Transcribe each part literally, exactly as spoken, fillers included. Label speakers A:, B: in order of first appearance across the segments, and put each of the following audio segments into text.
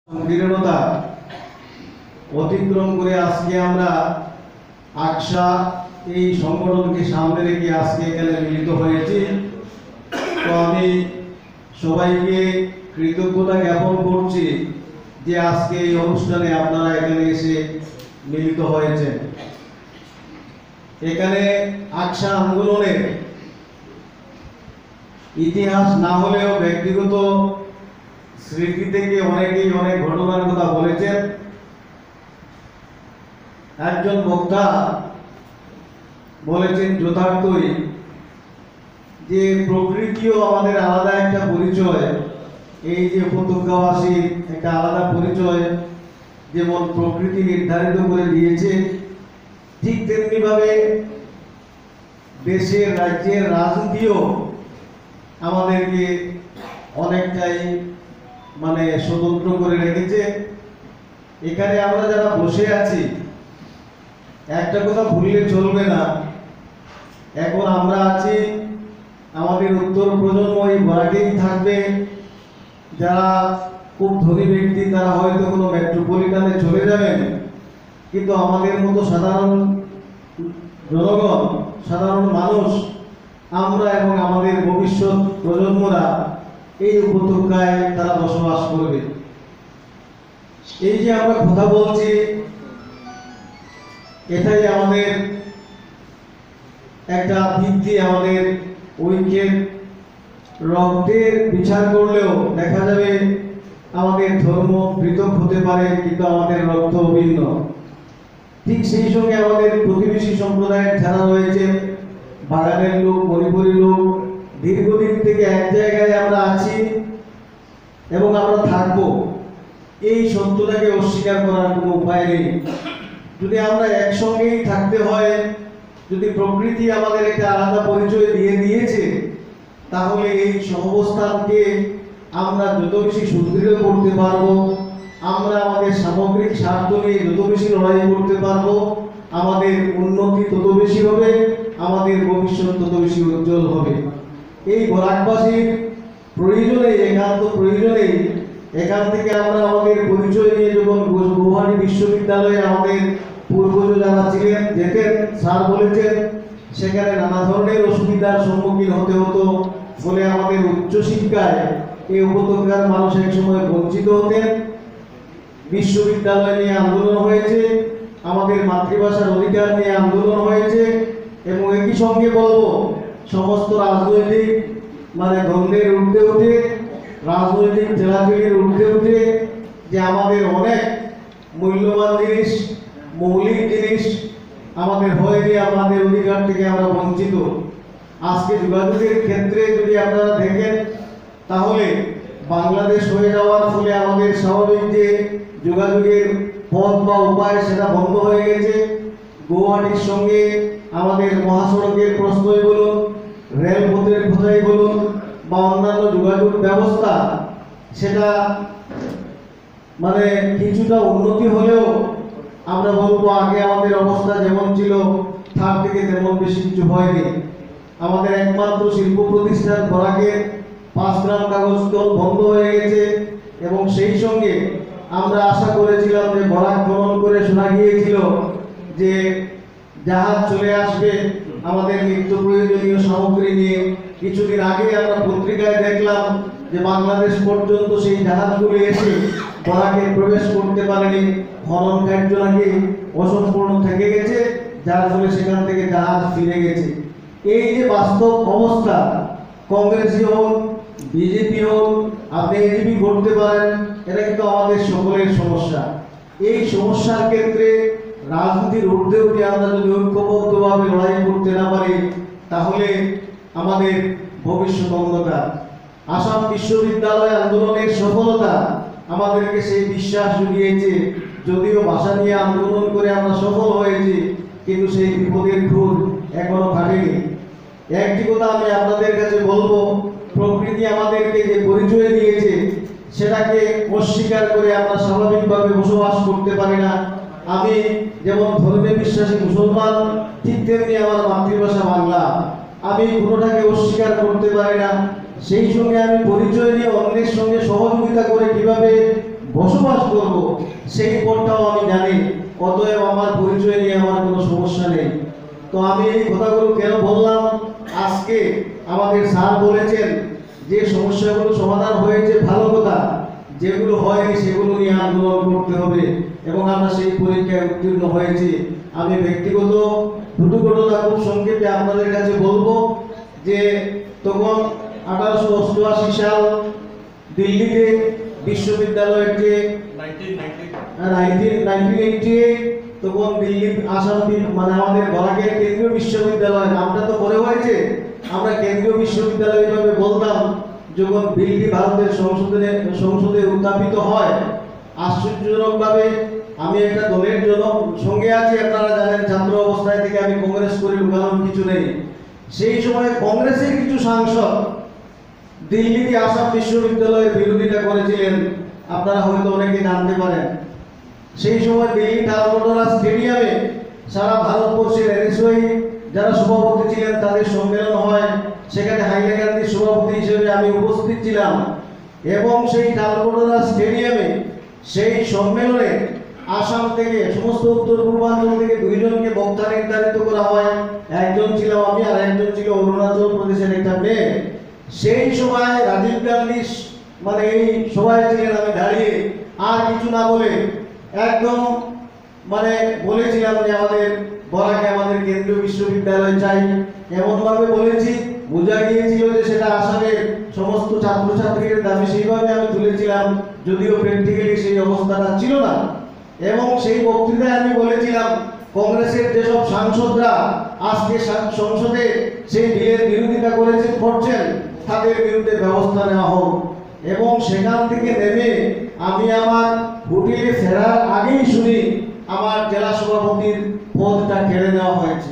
A: সংকীর্ণতা অতিক্রম করে আজকে আমরা আকশা এই সংগঠনকে সামনে রেখে আজকে এখানে মিলিত হয়েছি। তো আমি সবাইকে কৃতজ্ঞতা জ্ঞাপন করছি যে আজকে এই অনুষ্ঠানে আপনারা এখানে এসে মিলিত হয়েছেন। এখানে আকশা আন্দোলনের ইতিহাস না হলেও ব্যক্তিগত স্মৃতি থেকে অনেকেই অনেক ঘটনার কথা বলেছেন। একজন বক্তা বলেছেন যথার্থই যে প্রকৃতিও আমাদের আলাদা একটা পরিচয়, এই যে উপত্যকাবাসীর একটা আলাদা পরিচয় যেমন প্রকৃতি নির্ধারিত করে দিয়েছে, ঠিক তেমনি ভাবে দেশের রাজ্যের রাজনীতিও আমাদেরকে অনেকটাই মানে স্বতন্ত্র করে রেখেছে। এখানে আমরা যারা বসে আছি একটা কথা ভুললে চলবে না, এখন আমরা আছি, আমাদের উত্তর প্রজন্ম এই ভরাটেই থাকবে। যারা খুব ধনী ব্যক্তি তারা হয়তো কোনো মেট্রোপলিটনে চলে যাবেন, কিন্তু আমাদের মতো সাধারণ জনগণ, সাধারণ মানুষ, আমরা এবং আমাদের ভবিষ্যৎ প্রজন্মরা এই উপত্যকায় তারা বসবাস করবে। এই যে আমরা কথা বলছি এটাই আমাদের একটা ভিত্তি, আমাদের ঐক্যের। রক্তের বিচার করলেও দেখা যাবে আমাদের ধর্ম পৃথক হতে পারে, কিন্তু আমাদের রক্ত অভিন্ন। ঠিক সেই সঙ্গে আমাদের প্রতিবেশী সম্প্রদায়ের যারা রয়েছে, বাগানের লোক, মণিপুরী লোক, দীর্ঘদিন থেকে এক জায়গায় আমরা আছি এবং আমরা থাকব, এই সত্যটাকে অস্বীকার করার কোনো উপায় নেই। যদি আমরা একসঙ্গেই থাকতে হয়, যদি প্রকৃতি আমাদের একটা আলাদা পরিচয় দিয়ে দিয়েছে, তাহলে এই সহাবস্থানকে আমরা যত বেশি সুদৃঢ় করতে পারবো, আমরা আমাদের সামগ্রিক স্বার্থ নিয়ে যত বেশি লড়াই করতে পারবো, আমাদের উন্নতি তত বেশি হবে, আমাদের ভবিষ্যৎ তত বেশি উজ্জ্বল হবে। এই বরাকবাসীর প্রয়োজনে, একান্ত প্রয়োজনে এখান থেকে আমরা আমাদের পরিচয় নিয়ে যখন গৌহাটি বিশ্ববিদ্যালয়ে আমাদের পূর্বজ যারা ছিলেন যেতেন, স্যার বলেছেন সেখানে নানা ধরনের অসুবিধার সম্মুখীন হতে হতো, ফলে আমাদের উচ্চশিক্ষায় এই উপত্যকার মানুষ এক সময় বঞ্চিত হতেন। বিশ্ববিদ্যালয় নিয়ে আন্দোলন হয়েছে, আমাদের মাতৃভাষার অধিকার নিয়ে আন্দোলন হয়েছে, এবং একই সঙ্গে বলবো সমস্ত রাজনৈতিক মানে দ্বন্দ্বের ঊর্ধ্বে উঠে, রাজনৈতিক জেলাজুলির ঊর্ধ্বে উঠে যে আমাদের অনেক মূল্যবান জিনিস, মৌলিক জিনিস আমাদের হয়নি, আমাদের অধিকার থেকে আমরা বঞ্চিত। আজকে যোগাযোগের ক্ষেত্রে যদি আপনারা দেখেন, তাহলে বাংলাদেশ হয়ে যাওয়ার ফলে আমাদের স্বাভাবিক যে যোগাযোগের পথ বা উপায় সেটা বন্ধ হয়ে গেছে। গৌহাটির সঙ্গে আমাদের মহাসড়কের প্রশ্নই বলুন, রেলপথের কথাই বলুন, বা অন্যান্য যোগাযোগ ব্যবস্থা, সেটা মানে কিছুটা উন্নতি হলেও আমরা বলবো আগে আমাদের অবস্থা যেমন ছিল তার থেকে তেমন বেশি কিছু হয়নি। আমাদের একমাত্র শিল্প প্রতিষ্ঠান বরাকের পাঁচ গ্রাম কাগজ কল বন্ধ হয়ে গেছে, এবং সেই সঙ্গে আমরা আশা করেছিলাম যে বরাক ভ্রমণ করে শোনা গিয়েছিল যে জাহাজ চলে আসবে আমাদের নিত্য প্রয়োজনীয় সামগ্রী নিয়ে। কিছুদিন আগে আমরা পত্রিকায় দেখলাম যে বাংলাদেশ পর্যন্ত সেই জাহাজগুলো এসে বরাকে প্রবেশ করতে পারেনি, খনন কার্য নাকি অসম্পূর্ণ থেকে গেছে, যার ফলে সেখান থেকে জাহাজ ফিরে গেছে। এই যে বাস্তব অবস্থা, কংগ্রেসই হোক, বিজেপি হোক, আপনি এজিপি করতে পারেন, এটা কিন্তু আমাদের সকলের সমস্যা। এই সমস্যার ক্ষেত্রে রাজনীতির ঊর্ধ্বে উঠে আমরা যদি ঐক্যবদ্ধভাবে লড়াই করতে না পারি, তাহলে আমাদের ভবিষ্যৎ অন্ধকার। আসাম বিশ্ববিদ্যালয় আন্দোলনের সফলতা আমাদেরকে সেই বিশ্বাস জুগিয়েছে, যদিও ভাষা নিয়ে আন্দোলন করে আমরা সফল হয়েছি, কিন্তু সেই বিপদের খুঁজ এখনো কাটেনি। একটি কথা আমি আপনাদের কাছে বলবো, প্রকৃতি আমাদেরকে যে পরিচয় দিয়েছে সেটাকে অস্বীকার করে আমরা স্বাভাবিকভাবে বসবাস করতে পারি না। আমি যেমন ধর্মে বিশ্বাসী মুসলমান, ঠিক তেমনি আমার মাতৃভাষা বাংলা, আমি কোনোটাকে অস্বীকার করতে পারি না। সেই সঙ্গে আমি পরিচয় নিয়ে অন্যের সঙ্গে সহযোগিতা করে কিভাবে বসবাস করব, সেই পথটাও আমি জানি। অতএব আমার পরিচয় নিয়ে আমার কোনো সমস্যা নেই। তো আমি এই কথাগুলো কেন বললাম, আজকে আমাদের স্যার বলেছেন যে সমস্যাগুলো সমাধান হয়েছে ভালো কথা, যেগুলো হয়নি সেগুলো নিয়ে আন্দোলন করতে হবে, এবং আমরা সেই পরীক্ষায় উত্তীর্ণ হয়েছি। আমি ব্যক্তিগত দুটো ঘটনা খুব সংক্ষেপে আপনাদের কাছে বলবো যে তখন আঠারোশো অষ্টআশি সাল দিল্লিতে বিশ্ববিদ্যালয়ের যে নাইনটিন এইটি এইট তখন দিল্লি আসাম মানে আমাদের বরাকের কেন্দ্রীয় বিশ্ববিদ্যালয়, নামটা তো পরে হয়েছে, আমরা কেন্দ্রীয় বিশ্ববিদ্যালয় হিসেবে বলতাম। যখন বিলটি ভারতের সংসদে সংসদে উত্থাপিত হয়, আশ্চর্যজনকভাবে আমি একটা দলের জন্য সঙ্গে আছি, আপনারা জানেন ছাত্র অবস্থায় থেকে আমি কংগ্রেস করি, লুকানোর কিছু নেই। সেই সময় কংগ্রেসের কিছু সাংসদ দিল্লিতে আসাম বিশ্ববিদ্যালয়ের বিরোধিতা করেছিলেন, আপনারা হয়তো অনেকে জানতে পারেন। সেই সময় দিল্লি তালকটোরা স্টেডিয়ামে সারা ভারতবর্ষের এনএসওয়াই যারা সভাপতি ছিলেন তাদের সম্মেলন হয়, সেখানে হাইলা গান্ধী সভাপতি হিসেবে আমি উপস্থিত ছিলাম। এবং সেই তালকটোরা স্টেডিয়ামে সেই সম্মেলনে আসাম থেকে সমস্ত উত্তর পূর্বাঞ্চল থেকে দুইজনকে বক্তা নির্ধারিত করা হয়। একজন ছিলাম আমি, আর একজন ছিল অরুণাচল প্রদেশের একটা মেয়ে। সেই সময় রাজীব গান্ধী মানে এই সভায় ছিলেন, আমি দাঁড়িয়ে আর কিছু না বলে একদম মানে বলেছিলাম যে আমাদের বরাকে আমাদের কেন্দ্রীয় বিশ্ববিদ্যালয় চাই। এমনভাবে বলেছি, বোঝা গিয়েছিল যে সেটা আসামের সমস্ত ছাত্রছাত্রীদের দাবি, সেইভাবে আমি তুলেছিলাম, যদিও প্র্যাকটিক্যালি সেই অবস্থাটা ছিল না। এবং সেই বক্তৃতায় আমি বলেছিলাম কংগ্রেসের যেসব সাংসদরা আজকে সংসদে সেই বিলের বিরোধিতা করেছেন করছেন তাদের বিরুদ্ধে ব্যবস্থা নেওয়া হোক। এবং সেখান থেকে নেমে আমি আমার হোটেলে ফেরার আগেই শুনি আমার জেলা সভাপতির পদটা কেড়ে নেওয়া হয়েছে।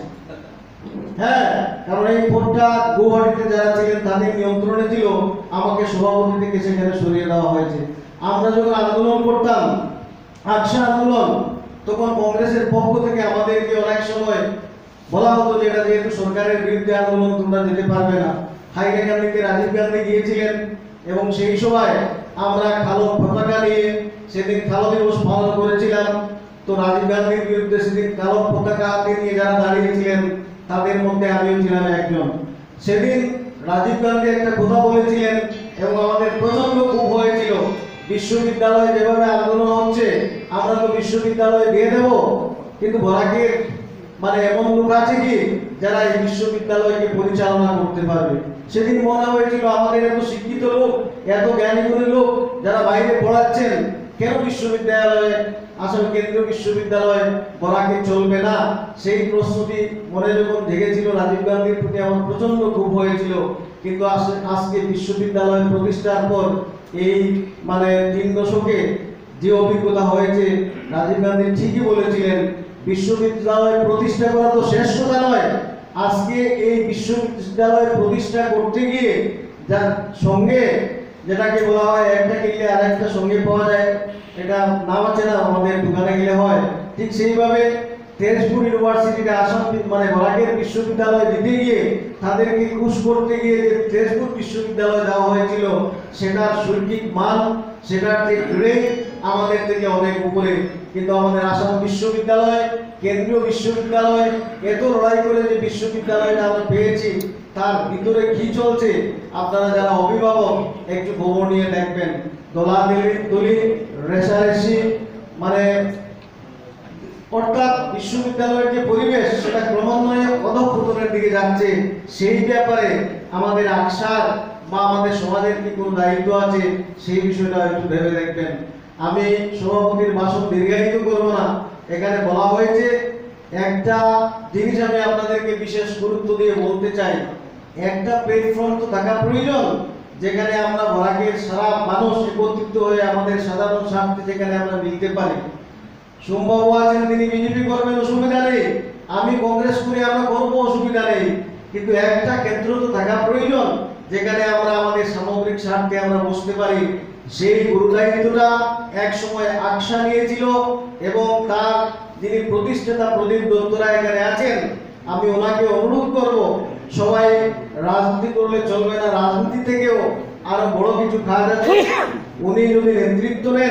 A: হ্যাঁ, কারণ এই পদটা গুয়াহাটিতে যারা ছিলেন তাদের নিয়ন্ত্রণে ছিল, আমাকে সভাপতি থেকে সেখানে সরিয়ে দেওয়া হয়েছে। আমরা যখন আন্দোলন করতাম আকশা আন্দোলন, তখন কংগ্রেসের পক্ষ থেকে আমাদেরকে অনেক সময় বলা হতো যে এটা যেহেতু সরকারের বিরুদ্ধে আন্দোলন, তোমরা যেতে পারবে না। হাইলা গান্ধীতে রাজীব গান্ধী গিয়েছিলেন, এবং সেই সময় আমরা কালো পতাকা নিয়ে সেদিন কালো দিবস পালন করেছিলাম। তো রাজীব গান্ধীর বিরুদ্ধে সেদিন কালো পতাকা হাতে নিয়ে যারা দাঁড়িয়েছিলেন তাদের মধ্যে আমিও ছিলাম একজন। সেদিন রাজীব গান্ধী একটা কথা বলেছিলেন এবং আমাদের প্রচন্ড ক্ষোভ হয়েছিল, বিশ্ববিদ্যালয় যেভাবে আন্দোলন হচ্ছে আমরা তো বিশ্ববিদ্যালয় দিয়ে দেব, কিন্তু বরাকের মানে এমন লোক আছে কি যারা এই বিশ্ববিদ্যালয়কে পরিচালনা করতে পারবে। সেদিন মনে হয়েছিল আমাদের এত শিক্ষিত লোক, এত জ্ঞানীগুণী লোক যারা বাইরে পড়াচ্ছেন, কেন বিশ্ববিদ্যালয়ে আসলে কেন্দ্রীয় বিশ্ববিদ্যালয় বরাকে চলবে না? সেই প্রশ্নটি মনে যখন জেগেছিল, রাজীব গান্ধীর প্রতি আমার প্রচন্ড ক্ষোভ হয়েছিল। কিন্তু আজকে বিশ্ববিদ্যালয় প্রতিষ্ঠার পর এই মানে তিন দশকে যে অভিজ্ঞতা হয়েছে, রাজীব গান্ধী ঠিকই বলেছিলেন, বিশ্ববিদ্যালয় প্রতিষ্ঠা করা তো শেষ কথা নয়। আজকে এই বিশ্ববিদ্যালয় প্রতিষ্ঠা করতে গিয়ে যার সঙ্গে যেটাকে বলা হয় একটা কিনলে আরেকটা সঙ্গে পাওয়া যায়, এটা নাম আছে না আমাদের দোকানে গেলে হয়, ঠিক সেইভাবে তেজপুর ইউনিভার্সিটিতে আসাম মানে বরাকের বিশ্ববিদ্যালয় দিতে গিয়ে তাদেরকে খুশ করতে গিয়ে যে তেজপুর বিশ্ববিদ্যালয় দেওয়া হয়েছিল, সেটার শৈক্ষিক মান, সেটার যে গ্রেড আমাদের থেকে অনেক উপরে। কিন্তু আমাদের আসাম বিশ্ববিদ্যালয় কেন্দ্রীয় বিশ্ববিদ্যালয় এত লড়াই করে যে বিশ্ববিদ্যালয়টা আমরা পেয়েছি, তার ভিতরে কি চলছে আপনারা যারা অভিভাবক একটু খবর নিয়ে দেখবেন। দলাদলি দলি রেশারেশি মানে অর্থাৎ বিশ্ববিদ্যালয়ের যে পরিবেশ সেটা ক্রমান্বয়ে অধঃপতনের দিকে যাচ্ছে। সেই ব্যাপারে আমাদের আকশার বা আমাদের সমাজের কি কোনো দায়িত্ব আছে, সেই বিষয়টা একটু ভেবে দেখবেন। আমি সভাপতির ভাষণ দীর্ঘায়িত করব না, এখানে বলা হয়েছে একটা জিনিস আমি আপনাদেরকে বিশেষ গুরুত্ব দিয়ে বলতে চাই। একটা প্ল্যাটফর্ম তো থাকা প্রয়োজন, যেখানে আমরা বরাকের সারা মানুষ একত্রিত হয়ে আমাদের সাধারণ স্বার্থে যেখানে আমরা মিলতে পারি। সম্ভব আছেন তিনি বিজেপি করবেন, অসুবিধা নেই, আমি কংগ্রেস করি আমরা করবো, অসুবিধা নেই, কিন্তু একটা ক্ষেত্র তো থাকা প্রয়োজন যেখানে আমরা আমাদের সামগ্রিক স্বার্থে আমরা বসতে পারি। সেই গুরু দায়িত্বটা এক সময় আকশা নিয়েছিল, এবং তার যিনি প্রতিষ্ঠাতা প্রদীপ দত্তরা এখানে আছেন, আমি ওনাকে অনুরোধ করব, সবাই রাজনীতি করলে চলবে না, রাজনীতি থেকেও আরো বড় কিছু কাজ আছে। উনি যদি নেতৃত্ব নেন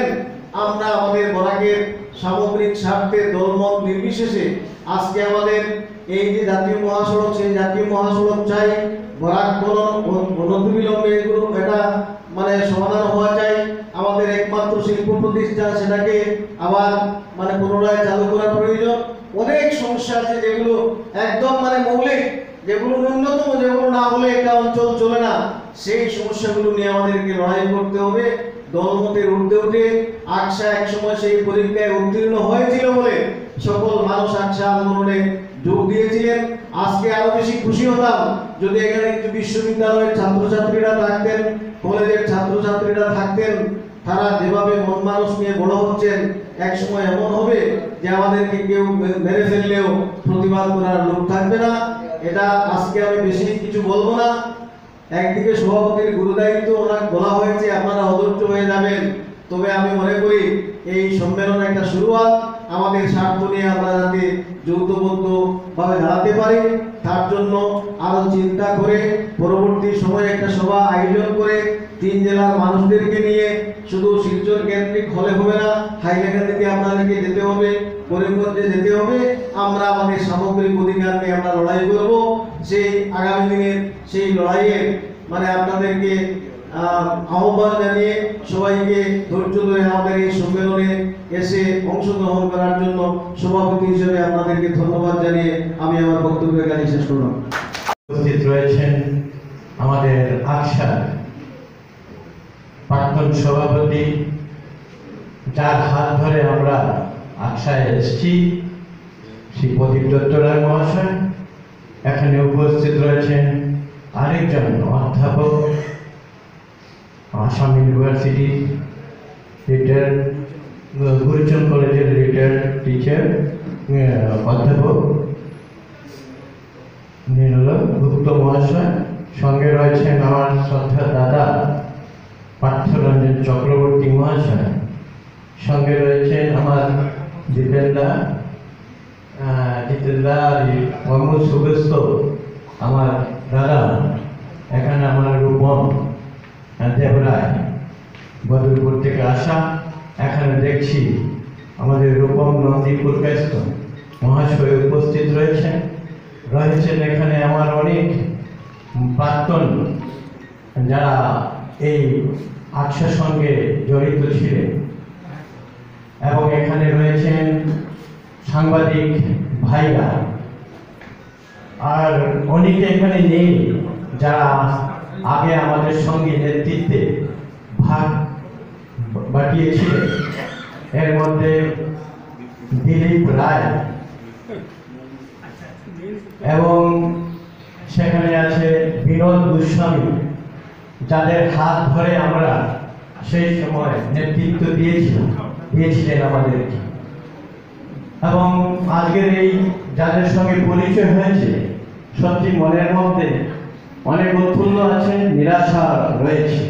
A: আমরা আমাদের বরাকের সামগ্রিক স্বার্থে দলমত নির্বিশেষে আজকে আমাদের এই যে জাতীয় মহাসড়ক, সেই জাতীয় মহাসড়ক চাই, বরাক বলন অনতিবিলম্বে এগুলো এটা মানে সমাধান হওয়া চাই। আমাদের একমাত্র শিল্প প্রতিষ্ঠান সেটাকে আবার মানে পুনরায় চালু করা প্রয়োজন। অনেক সমস্যা আছে যেগুলো একদম মানে মৌলিক, যেগুলো ন্যূনতম, যেগুলো না হলে একটা অঞ্চল চলে না। সেই সমস্যাগুলো নিয়ে আমাদেরকে লড়াই করতে হবে দলমতের ঊর্ধ্বে উঠে। আকশা একসময় সেই পরীক্ষায় উত্তীর্ণ হয়েছিল বলে সকল মানুষ আকশা আন্দোলনে যোগ দিয়েছিলেন। আজকে আরো বেশি খুশি হতাম যদি এখানে একটু বিশ্ববিদ্যালয়ের ছাত্রছাত্রীরা থাকতেন, কলেজের ছাত্রছাত্রীরা থাকতেন। তারা যেভাবে মন মানুষ নিয়ে বড় হচ্ছেন, এক সময় এমন হবে যে আমাদেরকে কেউ মেরে ফেললেও প্রতিবাদ করার লোক থাকবে না। এটা আজকে আমি বেশি কিছু বলবো না। একদিকে সভাপতির গুরুদায়িত্ব ওনাকে বলা হয়েছে, আপনারা অধৈর্য হয়ে যাবেন। তবে আমি মনে করি এই সম্মেলন একটা শুরুয়াত। আমাদের স্বার্থ নিয়ে আমরা যাতে যৌথবদ্ধভাবে দাঁড়াতে পারি, তার জন্য আরো চিন্তা করে পরবর্তী সময়ে একটা সভা আয়োজন করে তিন জেলার মানুষদেরকে নিয়ে, শুধু শিলচর কেন্দ্রিক হলে হবে না, হাইলাকান্দিতে আপনাদেরকে যেতে হবে, করিমগঞ্জে যেতে হবে। আমরা আমাদের সামগ্রিক অধিকার নিয়ে আমরা লড়াই করব। সেই আগামী দিনের সেই লড়াইয়ের মানে আপনাদেরকে আহ্বান জানিয়ে সবাইকে ধৈর্য ধরে আমাদের এই সম্মেলনে এসে অংশগ্রহণ করার জন্য সভাপতি হিসেবে আপনাদেরকে ধন্যবাদ জানিয়ে আমি আমার বক্তব্য এখানে শেষ করলাম।
B: উপস্থিত রয়েছেন আমাদের আকশার প্রাক্তন সভাপতি, যার হাত ধরে আমরা আকশায় এসেছি, শ্রী প্রদীপ দত্ত রায় মহাশয়। এখানে উপস্থিত রয়েছেন আরেকজন অধ্যাপক, আসাম ইউনিভার্সিটি রিটায়ার্ড গুরুচন্দ কলেজের রিটায়ার্ড টিচার অধ্যাপক নীল গুপ্ত মহাশয়। সঙ্গে রয়েছেন আমার শ্রদ্ধা দাদা পার্থরঞ্জন চক্রবর্তী মহাশয়। সঙ্গে রয়েছেন আমার জিতেন্দা জিতেন্দা মোহাম্মদ সুবেস্ত আমার দাদা। এখানে আমার রূপম দেবরায় বদরপুর থেকে আসা। এখানে দেখছি আমাদের রূপম নন্দীপুর ব্যস্ত মহাশয় উপস্থিত রয়েছেন রয়েছেন এখানে আমার অনেক প্রাক্তন যারা এই আকশার সঙ্গে জড়িত ছিলেন, এবং এখানে রয়েছেন সাংবাদিক ভাইরা, আর অনেকে এখানে নেই যারা আগে আমাদের সঙ্গে নেতৃত্বে ভাগ বাটিয়েছিলেন। এর মধ্যে দিলীপ রায়, এবং সেখানে আছে বিনোদ গোস্বামী, যাদের হাত ধরে আমরা সেই সময় নেতৃত্ব দিয়েছিলাম দিয়েছিলেন আমাদেরকে। এবং আজকের এই যাদের সঙ্গে পরিচয় হয়েছে, সত্যি মনের মধ্যে অনেক উৎফুল্ল আছে, নিরাশা রয়েছে।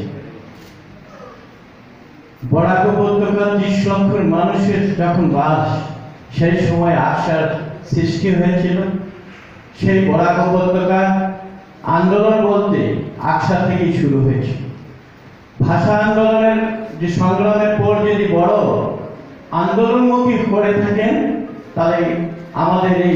B: বরাক উপত্যকার ত্রিশ লক্ষ মানুষের যখন বাস, সেই সময় আকশার সৃষ্টি হয়েছিল। সেই বরাক উপত্যকা আন্দোলন বলতে আকশা থেকেই শুরু হয়েছে। ভাষা আন্দোলনের যে সংগ্রামের পর যদি বড় আন্দোলনমুখী করে থাকেন, তাহলে আমাদের এই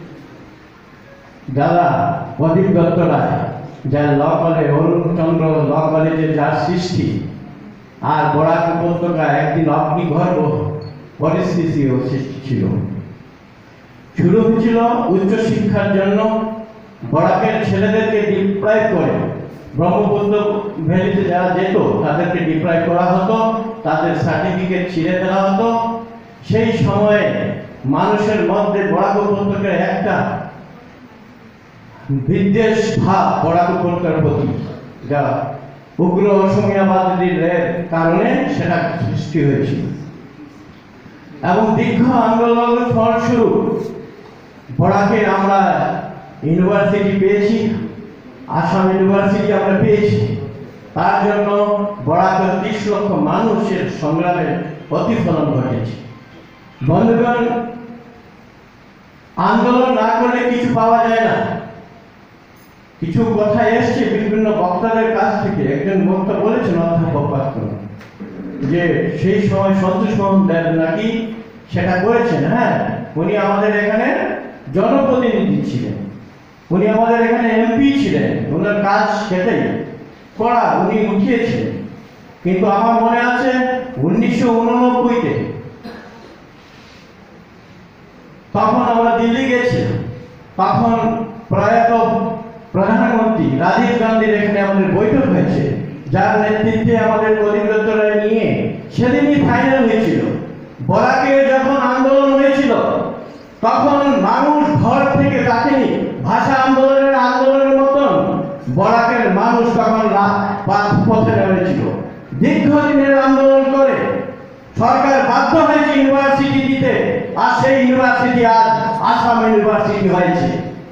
B: দাদা প্রদীপ দত্ত রায়, যার ল কলেজ অরুণচন্দ্র ল কলেজের যার সৃষ্টি, আর বরাক উপত্যকা একদিন অগ্নিগর্ভ পরিস্থিতিও সৃষ্টি ছিল। শুরু হয়েছিল উচ্চশিক্ষার জন্য। বরাকের ছেলেদেরকে ডিপ্রাইভ করে ব্রহ্মপুত্র ভ্যালিতে যারা যেত তাদেরকে ডিপ্রাইভ করা হতো, তাদের সার্টিফিকেট ছিঁড়ে ফেলা হতো। সেই সময়ে মানুষের মধ্যে বরাক উপত্যকার একটা বিদ্বেষ ভাব বরাক উপত্যকার প্রতি, যা উগ্র অসমীয়াবাদীদের কারণে সেটা সৃষ্টি হয়েছিল। এবং দীর্ঘ আন্দোলনের ফলস্বরূপ বরাকে আমরা ইউনিভার্সিটি পেয়েছি, আসাম ইউনিভার্সিটি আমরা পেয়েছি। তার জন্য বরাকের ত্রিশ লক্ষ মানুষের সংগ্রামের প্রতিফলন ঘটেছে। বন্ধুগণ, আন্দোলন না করলে কিছু পাওয়া যায় না। কিছু কথা এসছে বিভিন্ন বক্তাদের কাছ থেকে। একজন বক্তা বলেছেন, অধ্যাপক পাত্র, যে সেই সময় সন্তোষ মোহন দেব নাকি সেটা করেছেন। হ্যাঁ, উনি আমাদের এখানে জনপ্রতিনিধি ছিলেন, উনি আমাদের এখানে এমপি ছিলেন, ওনার কাজ সেটাই করা, উনি উঠিয়েছিলেন। কিন্তু আমার মনে আছে উনিশশো উননব্বইতে তখন আমরা দিল্লি গেছিলাম, তখন প্রয়াত প্রধানমন্ত্রী রাজীব গান্ধীর এখানে আমাদের বৈঠক হয়েছে, যার নেতৃত্বে আমাদের প্রদীপ দত্ত রায় নিয়ে সেদিনই ফাইনাল হয়েছিল। বরাকে যখন আন্দোলন হয়েছিল তখন মানুষ ঘর থেকে ডাকেনি, ভাষা আন্দোলনের আন্দোলনের মতন বরাকের মানুষ তখন পথে নেমেছিল। দীর্ঘদিনের আন্দোলন করে সরকার বাধ্য হয়েছে ইউনিভার্সিটি দিতে, আর সেই ইউনিভার্সিটি আজ আসাম ইউনিভার্সিটি হয়েছে।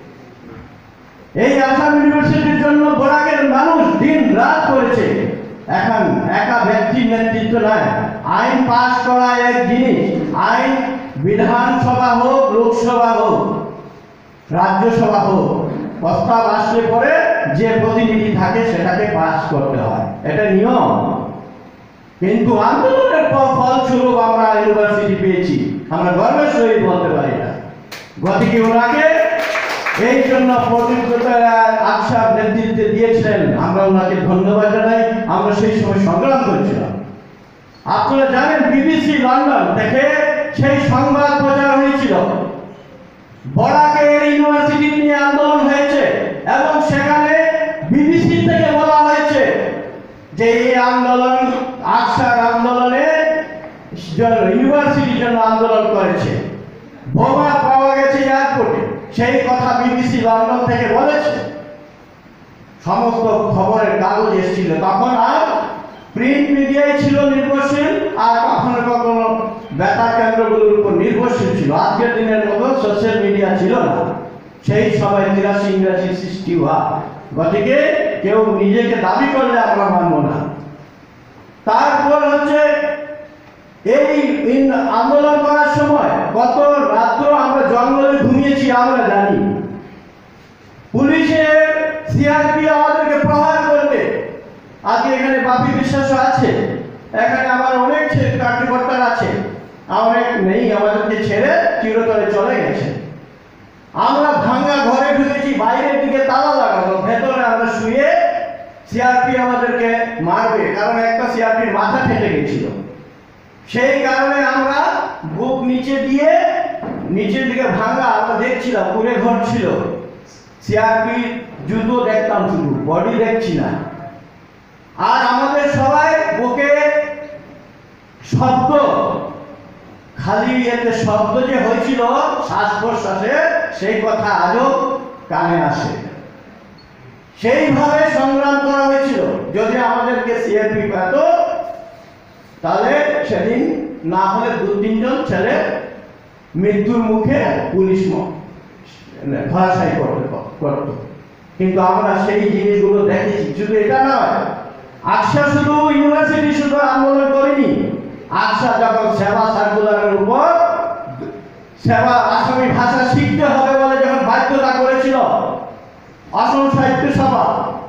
B: এই আসাম ইউনিভার্সিটির জন্য বরাকের মানুষ দিন রাত করেছে। এখন একা ব্যক্তির নেতৃত্ব নয়, আইন পাস করা এক জিনিস, আইন বিধানসভা হোক, লোকসভা হোক, রাজ্যসভা হোক, প্রস্তাব আসলে পরে যে প্রতিনিধি থাকে সেটাকে পাস করতে হয়, এটা নিয়ম। কিন্তু আন্দোলনের ফলস্বরূপ আমরা ইউনিভার্সিটি পেয়েছি, আমরা গর্বের সহিত বলতে পারি না। গতিকে ওনাকে এই জন্য প্রদীপ আকসার নেতৃত্বে দিয়েছিলেন, আমরা ওনাকে ধন্যবাদ জানাই। আমরা সেই সময় সংগ্রাম করছিলাম। আপনারা জানেন বিবিসি লন্ডন থেকে সেই সংবাদ প্রচার হয়েছিল, বরাকের ইউনিভার্সিটি নিয়ে আন্দোলন হয়েছে, এবং সেখানে বিবিসি থেকে বলা হয়েছে যে এই আন্দোলন আকসার আন্দোলনে ইউনিভার্সিটির জন্য আন্দোলন করেছে। বোমা পাওয়া গেছে এয়ারপোর্টে, সেই কথা বিবিসি লন্ডন থেকে বলেছে। সমস্ত খবরের কাগজ এসেছিল, তখন আর প্রিন্ট মিডিয়ায় ছিল নির্ভরশীল, আর কখনো কখনো বেতার কেন্দ্রগুলোর উপর নির্ভরশীল ছিল। আজকের দিনের মতো সোশ্যাল মিডিয়া ছিল না, সেই সময় তিরাশি ইংরাজি সৃষ্টি হওয়া। গতিকে কেউ নিজেকে দাবি করলে আমরা মানব না। তারপর হচ্ছে এই আন্দোলন করার সময় কত রাত্র আমরা জঙ্গলে ঘুমিয়েছি আমরা জানি। পুলিশের সিআরপি আমাদেরকে প্রহার করবে। আজকে এখানে বাপি বিশ্বাসও আছে, এখানে আমার অনেক কার্যকর্তারা আছে, অনেক নেই, আমাদেরকে ছেড়ে চিরতরে চলে গেছে। আমরা ভাঙা ঘরে ঢুকেছি, বাইরের দিকে তালা লাগানো, ভেতরে আমরা শুয়ে সিআরপি আমাদেরকে মারবে, কারণ একটা সিআরপির মাথা ফেটে গেছিল। সেই কারণে আমরা বুক নিচে দিয়ে নিচের দিকে ভাঙা আমরা দেখছিলাম, পুরে ঘর ছিল। সিআরপি জুতো দেখতাম শুধু, বডি দেখছি না। আর আমাদের সবাই বুকে শব্দ, খালি এতে শব্দ যে হয়েছিল শ্বাস প্রশ্বাসে, সেই কথা আজও কানে আসে। সেইভাবে সংগ্রাম করা হয়েছিল। যদি আমাদেরকে সিআরপি পেত তাহলে সেদিন না হলে দু তিনজন ছেলে মৃত্যুর মুখে পুলিশ ধরাশায়ী করতে করত। কিন্তু আমরা সেই জিনিসগুলো দেখেছি। শুধু এটা নয়, আকসা শুধু ইউনিভার্সিটি শুধু আন্দোলন করেনি, আকসা যখন সেবা সার্কুলারের উপর সেবা আসামি ভাষা শিখতে হবে বলে যখন বাধ্যতা করেছিল অসম সাহিত্য সভা,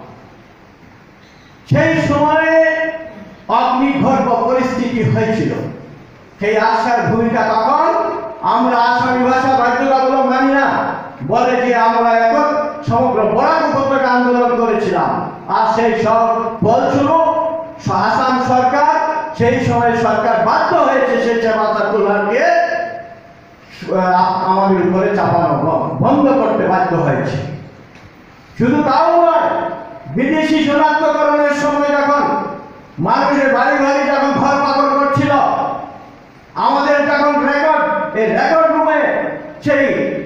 B: সেই সময়ে অগ্নিগর্ভ পরিস্থিতি হয়েছিল। সেই আকসার ভূমিকা তখন আমরা আসামি ভাষা বাধ্যতাগুলো মানি না বলে যে আমরা এখন সমগ্র বরাক উপত্যকা আন্দোলন করেছিলাম। আর সেই সব ফলস্বরূপ আসাম সরকার, সেই সময় সরকার বাধ্য হয়েছে সেই সেবা সার্কুলারকে আমাদের উপরে চাপানো বন্ধ করতে বাধ্য হয়েছে। শুধু তাও নয়, বিদেশি শনাক্তকরণের সময় যখন মানুষের বাড়ি বাড়ি যখন ঘর পাকড় করছিল, আমাদের যখন রেকর্ড, এই রেকর্ড রুমে সেই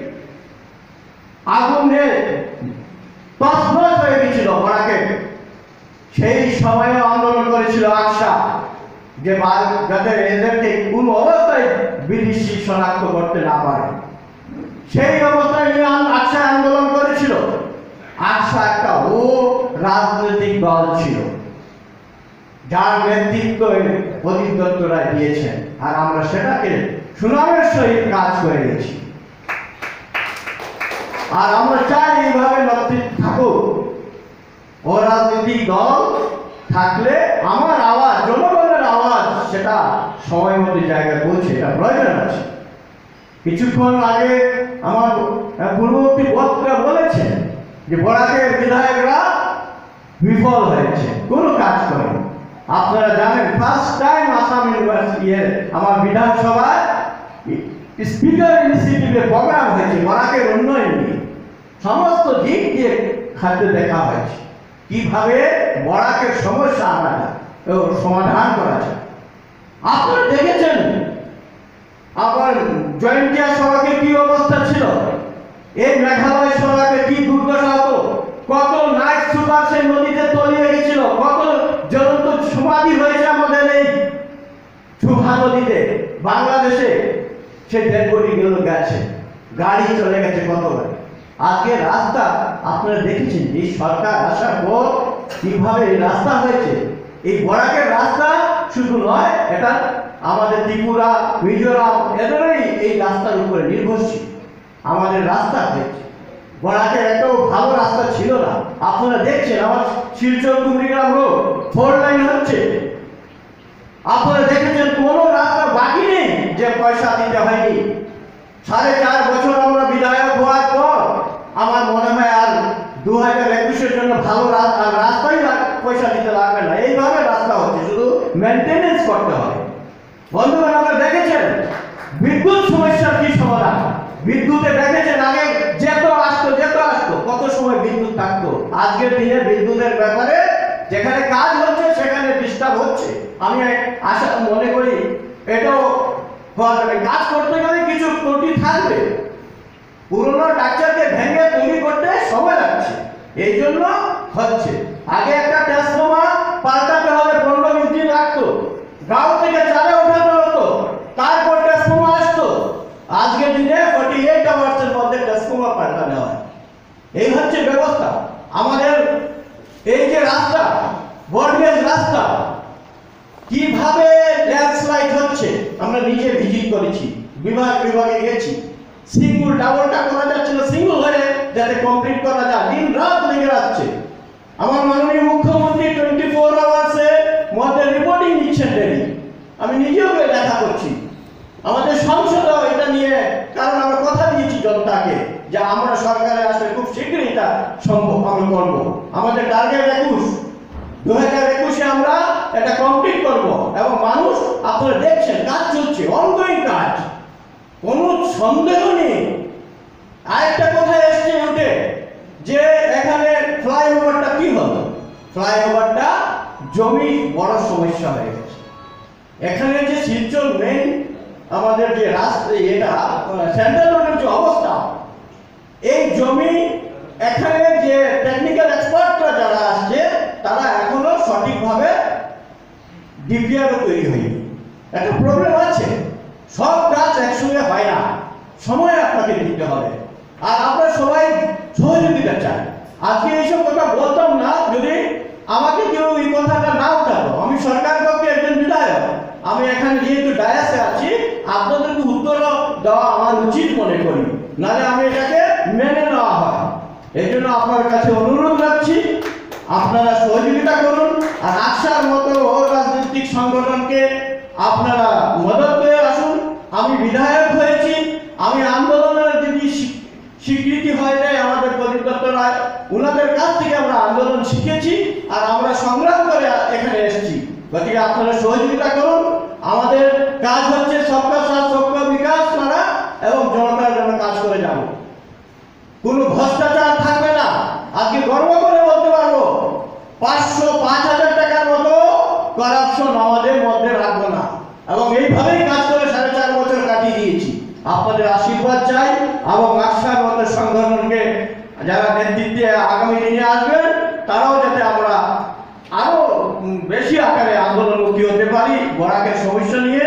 B: আগুনে তছনছ হয়ে গেছিল বরাকে, সেই সময়ে আন্দোলন করেছিল আকসা যে যাতে এদেরকে কোন অবস্থায় বিদেশি শনাক্ত করতে না পারে। সেই অবস্থায় নিয়ে আকসা আন্দোলন করেছিল। আকসা একটা ও রাজনৈতিক দল ছিল, যার নেতৃত্ব প্রদীপ দত্ত রায় দিয়েছেন, আর আমরা সেটাকে সুনামের সহিত কাজ করে গেছি। আর আমরা চাই এইভাবে নেতৃত্ব থাকুক। ও রাজনৈতিক দল থাকলে আমার আওয়াজ, জনগণের আওয়াজ সেটা সময় মতো জায়গায় পৌঁছে এটা প্রয়োজন আছে। কিছুক্ষণ আগে আমার পূর্ববর্তী বক্তা বলেছেন যে বরাকের বিধায়করা বিফল হয়েছে, কোনো কাজ করেনি। আপনারা জানেন ফার্স্ট টাইম আসাম ইউনিভার্সিটি এর আমার বিধানসভায় স্পিকার ইনিশিয়েটিভে প্রোগ্রাম হয়েছে বরাকের উন্নয়ন নিয়ে, সমস্ত দিক দিয়ে খাদ্য দেখা হয়েছে কিভাবে বরাকের সমস্যা আমরা সমাধান করা যায়। আপনারা দেখেছেন আবার জয়ন্তিয়া সড়কের কি অবস্থা ছিল, এই মেঘালয় সড়কে কি দুর্দশা হতো, কত নাইট সুপার সেই নদীতে তলিয়ে গেছিল, কত জ্বলন্ত সমাধি হয়েছে আমাদের এই সুভা নদীতে বাংলাদেশে, সে ডেড বডি গুলো গেছে, গাড়ি চলে গেছে কতবার। আজকে রাস্তা আপনারা দেখেছেন এই সরকার আসার পর কিভাবে এই রাস্তা হয়েছে। এই বরাকের রাস্তা শুধু নয়, এটা আমাদের ত্রিপুরা, মিজোরাম এদেরই এই রাস্তার উপরে নির্ভরশীল। আমাদের রাস্তা হয়েছে, বরাকের একটাও ভালো রাস্তা ছিল না। আপনারা দেখছেন আমার Silchar Kumrigram road four lane হচ্ছে, আপনারা দেখেছেন কোনো রাস্তা বাকি নেই যে পয়সা দিতে হয়নি। সাড়ে চার বছর আমরা বিধায়ক হওয়ার পর আমার মনে হয় আর দু হাজার একুশের জন্য ভালো রাস্তাই পয়সা দিতে লাগবে না, এইভাবে রাস্তা হচ্ছে, শুধু মেনটেনেন্স করতে হবে। বন্ধুগণ আপনারা দেখেছেন বিদ্যুৎ সমস্যার কি সমাধান, বিদ্যুতে দেখেছেন আগে যেত আসতো যেত আসতো কত সময় বিদ্যুৎ থাকতো, আজকের দিনে বিদ্যুতের ব্যাপারে যেখানে কাজ হচ্ছে সেখানে ডিস্টার্ব হচ্ছে। আমি আশা মনে করি এটাও কাজ করতে গেলে কিছু ত্রুটি থাকবে, পুরনো ডাক্তারকে ভেঙে তৈরি করতে সময় লাগছে, এই জন্য হচ্ছে। আগে একটা ট্রান্সফর্মার পাল্টাতে হবে পনেরো বিশ দিন লাগতো, গাঁও থেকে চালে ওঠাতে হতো, তারপর ট্রান্সফর্মার আসতো। আজকের দিনে ফর্টি এইট আওয়ার্সের মধ্যে ট্রান্সফর্মার পাল্টানো হয়, এই হচ্ছে ব্যবস্থা। আমাদের এই যে রাস্তা বর্ডগেজ রাস্তা কিভাবে ল্যান্ডস্লাইড হচ্ছে আমরা নিজে ভিজিট করেছি, বিভাগ বিভাগে গেছি, সিঙ্গল ডাবলটা করা যাচ্ছিল, সিঙ্গল হয়ে যাতে কমপ্লিট করা যায় দিন রাত লেগে যাচ্ছে। আমার মাননীয় মুখ্যমন্ত্রী টোয়েন্টি ফোর আওয়ার্সের মধ্যে রিপোর্টিং দিচ্ছেন ডেলি, আমি নিজেও দেখা করছি। আমাদের সংসদ এটা নিয়ে, কারণ আমরা কথা দিয়েছি জনতাকে যে আমরা সরকারে আসলে খুব শীঘ্রই এটা সম্ভব আমরা করবো। আমাদের টার্গেট একুশ দু হাজার একুশে আমরা এটা কমপ্লিট করব এবং মানুষ আপনারা দেখছেন কাজ চলছে, অনগোয়িং কাজ, কোনো সন্দেহ নেই। আরেকটা কথা এসছে উঠে যে এখানে ফ্লাইওভারটা কি হলো, ফ্লাইওভারটা জমি বড় সমস্যা হয়ে গেছে। এখানে যে শিলচর মেইন আমাদের যে রাস্তা এটা সেন্ট্রাল রোডের যে অবস্থা, এই জমি এখানে যে টেকনিক্যাল এক্সপার্টরা যারা আসছে তারা এখনো সঠিকভাবে ডিপিআরও তৈরি হয়নি, একটা প্রবলেম আছে। সব কাজ একসঙ্গে হয় না, সময় আপনাকে দিতে হবে, আর আপনারা সবাই সহযোগিতা চান। আজকে এইসব কথা বলতাম না যদি আমাকে কেউ এই কথাটা না উঠাতো। আমি সরকার পক্ষে একজন বিধায়ক, আমি এখানে যেহেতু ডায়াসে আছি আপনাদেরকে উত্তর দেওয়া আমার উচিত মনে করি, নাহলে আমি এটাকে মেনে নেওয়া হয়। এই জন্য আপনার কাছে অনুরোধ রাখছি আপনারা সহযোগিতা করুন, আর আকসার মতো রাজনৈতিক সংগঠনকে আপনারা মদত করে আসুন। আমি বিধায়ক হয়েছি, আমি আন্দোলনের যদি স্বীকৃতি হয়ে যায় আমাদের প্রদীপ দত্ত রায় ওনাদের কাছ থেকে আমরা আন্দোলন শিখেছি আর আমরা সংগ্রাম করে এখানে এসেছি। গতিকে আপনারা সহযোগিতা করুন। আমাদের কাজ হচ্ছে সবকা সাথ সবকা বিকাশ করা এবং জনতার জন্য কাজ করে যাব। কোনো ভ্রষ্টাচার থাকবে না। আজকে গর্ব করে বলতে পারবো পাঁচশো পাঁচ হাজার টাকার মতো করাপশন আমাদের মধ্যে রাখবো না, এবং এইভাবেই কাজ করে সাড়ে চার বছর কাটিয়ে দিয়েছি। আপনাদের আশীর্বাদ চাই এবং আকসার মতো সংগঠনকে যারা নেতৃত্বে আগামী দিনে আসবেন তারাও যাতে আমরা আরো বেশি আকারে আন্দোলনমুখী হতে পারি বরাকের সমস্যা নিয়ে।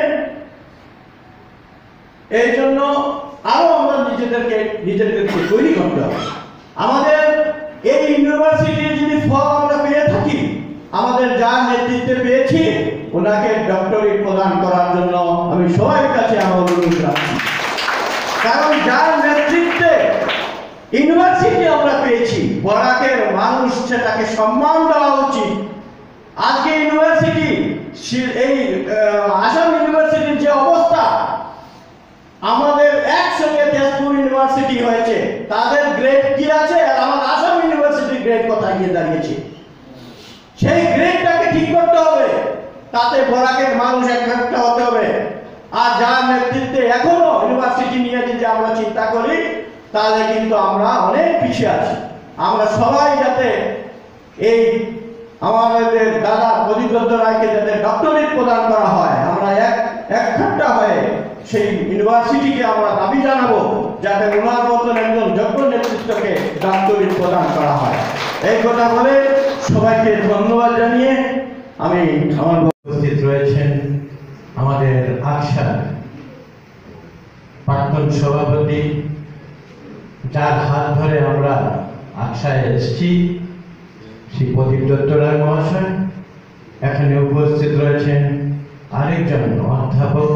B: এই জন্য আরো আমরা নিজেদেরকে নিজেদেরকে তৈরি করতে হবে। আমাদের এই ইউনিভার্সিটির যদি ফল আমরা পেয়ে থাকি, আমাদের যার নেতৃত্বে পেয়েছি ওনাকে ডক্টরেট প্রদান করার জন্য আমি সবার কাছে আমার অনুরোধ রাখছি। কারণ যার নেতৃত্বে ইউনিভার্সিটি আমরা পেয়েছি, বরাকের মানুষ সেটাকে সম্মান দেওয়া উচিত। আজকে ইউনিভার্সিটি এই আসাম ইউনিভার্সিটির যে অবস্থা, আমাদের একসঙ্গে তেজপুর ইউনিভার্সিটি হয়েছে, তাদের গ্রেড কি আছে আর আমার আসাম ইউনিভার্সিটির গ্রেড কোথায় গিয়ে দাঁড়িয়েছে, সেই গ্রেডটাকে ঠিক করতে হবে। তাতে বরাকের মানুষ একটা হতে হবে। আর যার নেতৃত্বে এখনো ইউনিভার্সিটি নিয়ে যদি আমরা চিন্তা করি, তাহলে কিন্তু আমরা অনেক পিছিয়ে আছি। আমরা সবাই যাতে এই আমাদের দাদা প্রদীপ দত্ত রায়কে যাতে ডক্টরেট প্রদান করা হয়, আমরা এক একঠাট্টা হয়ে সেই ইউনিভার্সিটিকে আমরা দাবি জানাবো যাতে ওনার মতন একজন যোগ্য নেতৃত্বকে ডক্টরেট প্রদান করা হয়। এই কথা বলে সবাইকে ধন্যবাদ জানিয়ে আমি আমার উপস্থিত রয়েছেন আমাদের আকসার প্রাক্তন সভাপতি, যার হাত ধরে আমরা আকসায় এসেছি, শ্রী প্রদীপ দত্ত রায় মহাশয়। এখানে উপস্থিত রয়েছেন আরেকজন অধ্যাপক,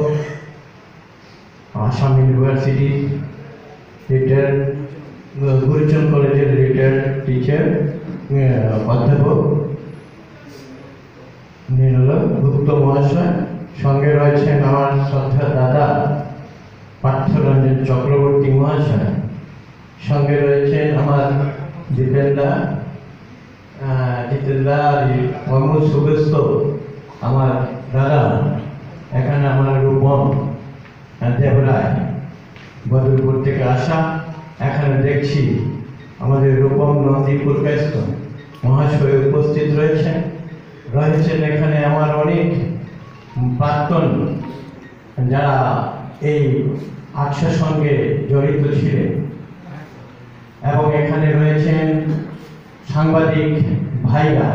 B: আসাম ইউনিভার্সিটি রিটায়ার্ড গুরুচন্দ কলেজের রিটায়ার্ড টিচার অধ্যাপক নীল গুপ্ত মহাশয়। সঙ্গে রয়েছেন আমার শ্রদ্ধা দাদা পার্থরঞ্জন চক্রবর্তী মহাশয়। সঙ্গে রয়েছেন আমার জিতেন্দা জিতেন্দা মোহাম্মদ সুবেস্ত আমার দাদা। এখানে আমার রূপম দেবরায় বদরপুর থেকে আসা। এখানে দেখছি আমাদের রূপম নন্দীপুর ব্যস্ত মহাশয় উপস্থিত রয়েছেন রয়েছেন এখানে আমার অনেক প্রাক্তন যারা এই আকসার সঙ্গে জড়িত ছিলেন, এবং এখানে রয়েছেন সাংবাদিক ভাইরা,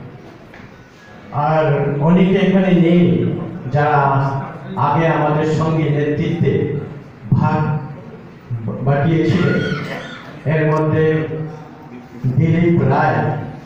B: আর অনেকে এখানে নেই যারা আগে আমাদের সঙ্গে নেতৃত্বে ভাগ বাটিয়েছিলেন। এর মধ্যে দিলীপ রায়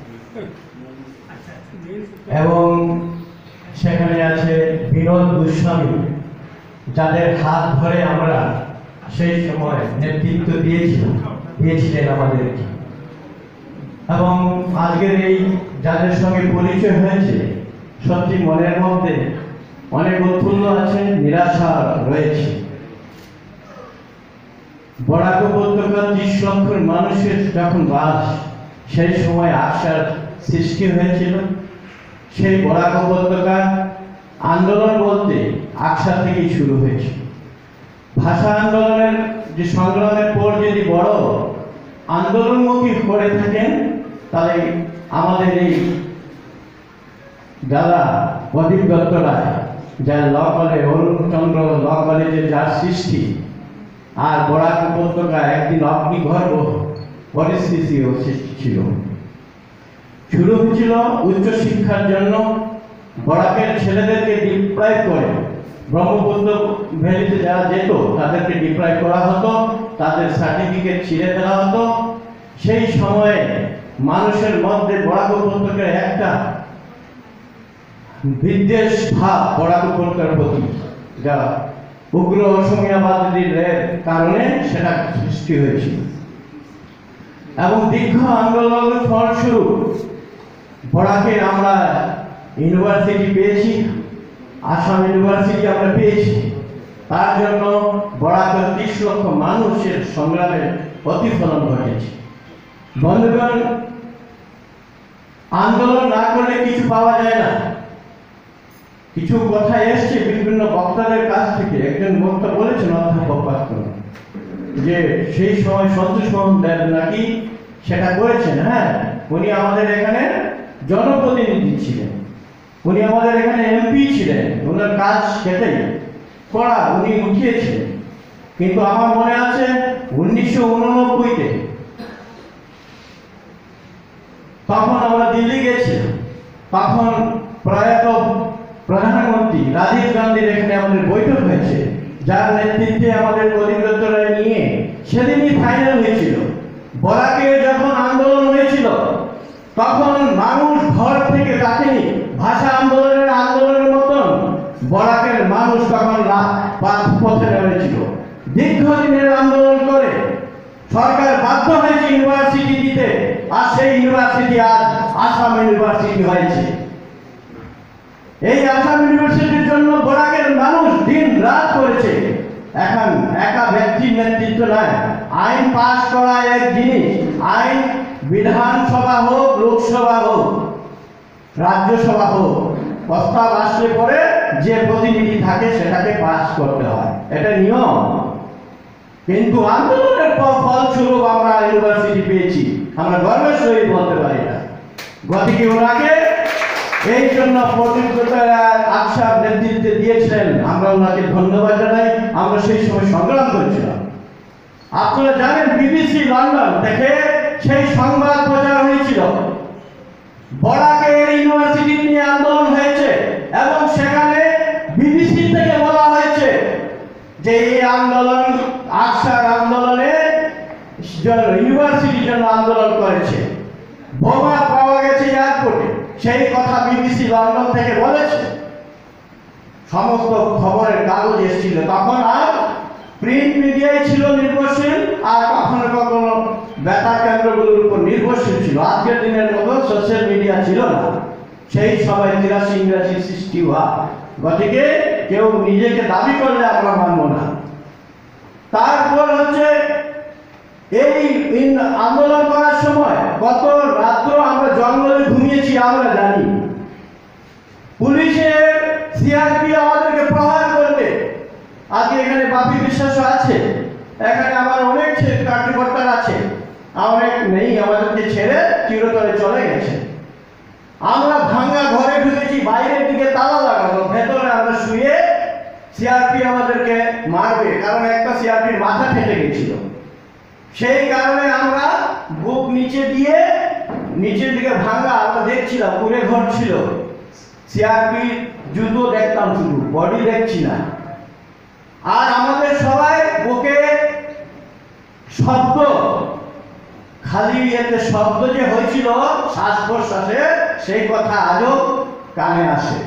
B: এবং সেখানে আছে বিনোদ গোস্বামী, যাদের হাত ধরে আমরা সেই সময় নেতৃত্ব দিয়েছিলাম দিয়েছিলেন আমাদেরকে। এবং আজকের এই যাদের সঙ্গে পরিচয় হয়েছে, সত্যি মনের মধ্যে অনেক উৎফুল্ল আছে, নিরাশা রয়েছে। বরাক উপত্যকার ত্রিশ লক্ষ মানুষের যখন বাস, সেই সময় আকসার সৃষ্টি হয়েছিল। সেই বরাক উপত্যকা আন্দোলন বলতে আকসা থেকেই শুরু হয়েছে। ভাষা আন্দোলনের যে সংগ্রামের পর যদি বড় আন্দোলনমুখী করে থাকেন, তাহলে আমাদের এই দাদা প্রদীপ দত্ত রায়, যার ল কলেজ অরুণচন্দ্র ল কলেজের যার সৃষ্টি, আর বরাক উপত্যকা একদিন অগ্নিগর্ভ পরিস্থিতিও সৃষ্টি ছিল। শুরু হয়েছিল উচ্চশিক্ষার জন্য। বরাকের ছেলেদেরকে ডিপ্রাইভ করে ব্রহ্মপুত্র ভ্যালিতে যারা যেত তাদেরকে ডিপ্রাইভ করা হতো, তাদের সার্টিফিকেট ছিঁড়ে ফেলা হতো। সেই সময়ে মানুষের মধ্যে বরাক উপত্যকার একটা বিদ্বেষ ভাব বরাক উপত্যকার প্রতি, যা উগ্র অসমীয়াবাদীদের কারণে সেটা সৃষ্টি হয়েছিল। এবং দীর্ঘ আন্দোলনের ফলস্বরূপ বরাকের আমরা ইউনিভার্সিটি পেয়েছি, আসাম ইউনিভার্সিটি আমরা পেয়েছি। তার জন্য বরাকের ত্রিশ লক্ষ মানুষের সংগ্রামের প্রতিফলন ঘটেছে। বন্ধুগণ, আন্দোলন না করলে কিছু পাওয়া যায় না। কিছু কথা এসছে বিভিন্ন বক্তাদের কাছ থেকে। একজন বক্তা বলেছেন, অধ্যাপক পাত্র, যে সেই সময় সন্তোষ মোহন দেব নাকি সেটা করেছেন। হ্যাঁ, উনি আমাদের এখানে জনপ্রতিনিধি ছিলেন, উনি আমাদের এখানে এমপি ছিলেন, ওনার কাজ সেটাই করা উনি উঠিয়েছিলেন। কিন্তু আমার মনে আছে উনিশশো উননব্বইতে তখন আমরা দিল্লি গেছিলাম, তখন প্রয়াত প্রধানমন্ত্রী রাজীব গান্ধীর এখানে আমাদের বৈঠক হয়েছে, যার নেতৃত্বে আমাদের প্রদীপ দত্ত রায় নিয়ে সেদিনই ফাইনাল হয়েছিল। বরাকে যখন আন্দোলন হয়েছিল তখন মানুষ ঘর থেকে ডাকেনি, ভাষা আন্দোলনের আন্দোলনের মতন বরাকের মানুষ তখন পথে নেমেছিল। দীর্ঘদিনের আন্দোলন করে সরকার বাধ্য হয়েছে ইউনিভার্সিটি দিতে, আর সেই ইউনিভার্সিটি আজ আসাম ইউনিভার্সিটি হয়েছে। এই আসাম ইউনিভার্সিটির জন্য বরাকের মানুষ দিন রাত করেছে। এখন একা ব্যক্তির নেতৃত্ব নয়, আইন পাশ করা এক জিনিস, আইন বিধানসভা হোক, লোকসভা হোক, রাজ্যসভা হোক, প্রস্তাব আসলে পরে যে প্রতিনিধি থাকে সেটাকে পাস করতে হয়, এটা নিয়ম। কিন্তু আন্দোলনের ফলস্বরূপ আমরা ইউনিভার্সিটি পেয়েছি, আমরা গর্বের সহিত বলতে পারি না। গতিকে ওনাকে এই জন্য আকসার নেতৃত্বে দিয়েছিলেন, আমরা ওনাকে ধন্যবাদ জানাই। আমরা সেই সময় সংগ্রাম করেছিলাম। আপনারা জানেন বিবিসি লন্ডন থেকে সেই সংবাদ প্রচার হয়েছিল, বরাকের ইউনিভার্সিটি নিয়ে আন্দোলন হয়েছে এবং সেখানে বিবিসি থেকে বলা হয়েছে যে এই আন্দোলন আকসার আন্দোলনে ইউনিভার্সিটির জন্য আন্দোলন করেছে, বোমা পাওয়া গেছে এয়ারপোর্টে, সেই কথা বিবিসি লন্ডন থেকে বলেছে। সমস্ত খবরের কাগজ এসেছিল, তখন আর প্রিন্ট মিডিয়াই ছিল নির্ভরশীল, আর কখনো কখনো বেতার কেন্দ্রগুলোর উপর নির্ভরশীল ছিল। আজকের দিনের মতো সোশ্যাল মিডিয়া ছিল না, সেই সময় তিরাশি ইংরাজি সৃষ্টি হওয়া। গতিকে কেউ নিজেকে দাবি করলে আমরা মানব না। তারপর হচ্ছে এই আন্দোলন করার সময় কত রাত্র আমরা জঙ্গলে ঘুমিয়েছি আমরা জানি। পুলিশের সিআরপি আমাদেরকে প্রহার করবে। আজকে এখানে বাপি বিশ্বাসও আছে, এখানে আমার অনেক কার্যকর্তারা আছে, অনেক নেই, আমাদেরকে ছেড়ে চিরতরে চলে গেছে। আমরা ভাঙ্গা ঘরে ঢুকেছি, বাইরের দিকে তালা লাগানো, ভেতরে আমরা শুয়ে সিআরপি আমাদেরকে মারবে, কারণ একটা সিআরপির মাথা ফেটে গেছিল। সেই কারণে আমরা বুক নিচে দিয়ে নিচের দিকে ভাঙ্গা আমরা দেখছিলাম, পুরে ঘর ছিল। সিআরপি জুতো দেখতাম শুধু, বডি দেখছি না। আর আমাদের সবাই বুকে শব্দ, খালি এতে শব্দ যে হয়েছিল শ্বাস প্রশ্বাসে, সেই কথা আজও কানে আসে।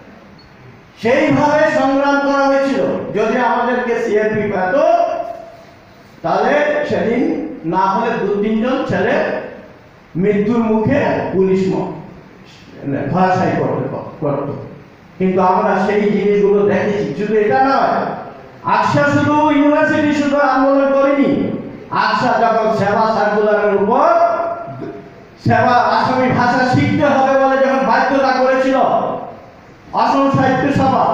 B: সেইভাবে সংগ্রাম করা হয়েছিল। যদি আমাদেরকে সিআরপি পেত তাহলে সেদিন না হলে দু তিনজন ছেলে মৃত্যুর মুখে পুলিশ ধরাশায়ী করতে করত। কিন্তু আমরা সেই জিনিসগুলো দেখেছি। শুধু এটা নয়, আকসা শুধু ইউনিভার্সিটি শুধু আন্দোলন করেনি, আকসা যখন সেবা সার্কুলারের উপর সেবা আসামি ভাষা শিখতে হবে বলে যখন বাধ্যতা করেছিল অসম সাহিত্য সভা,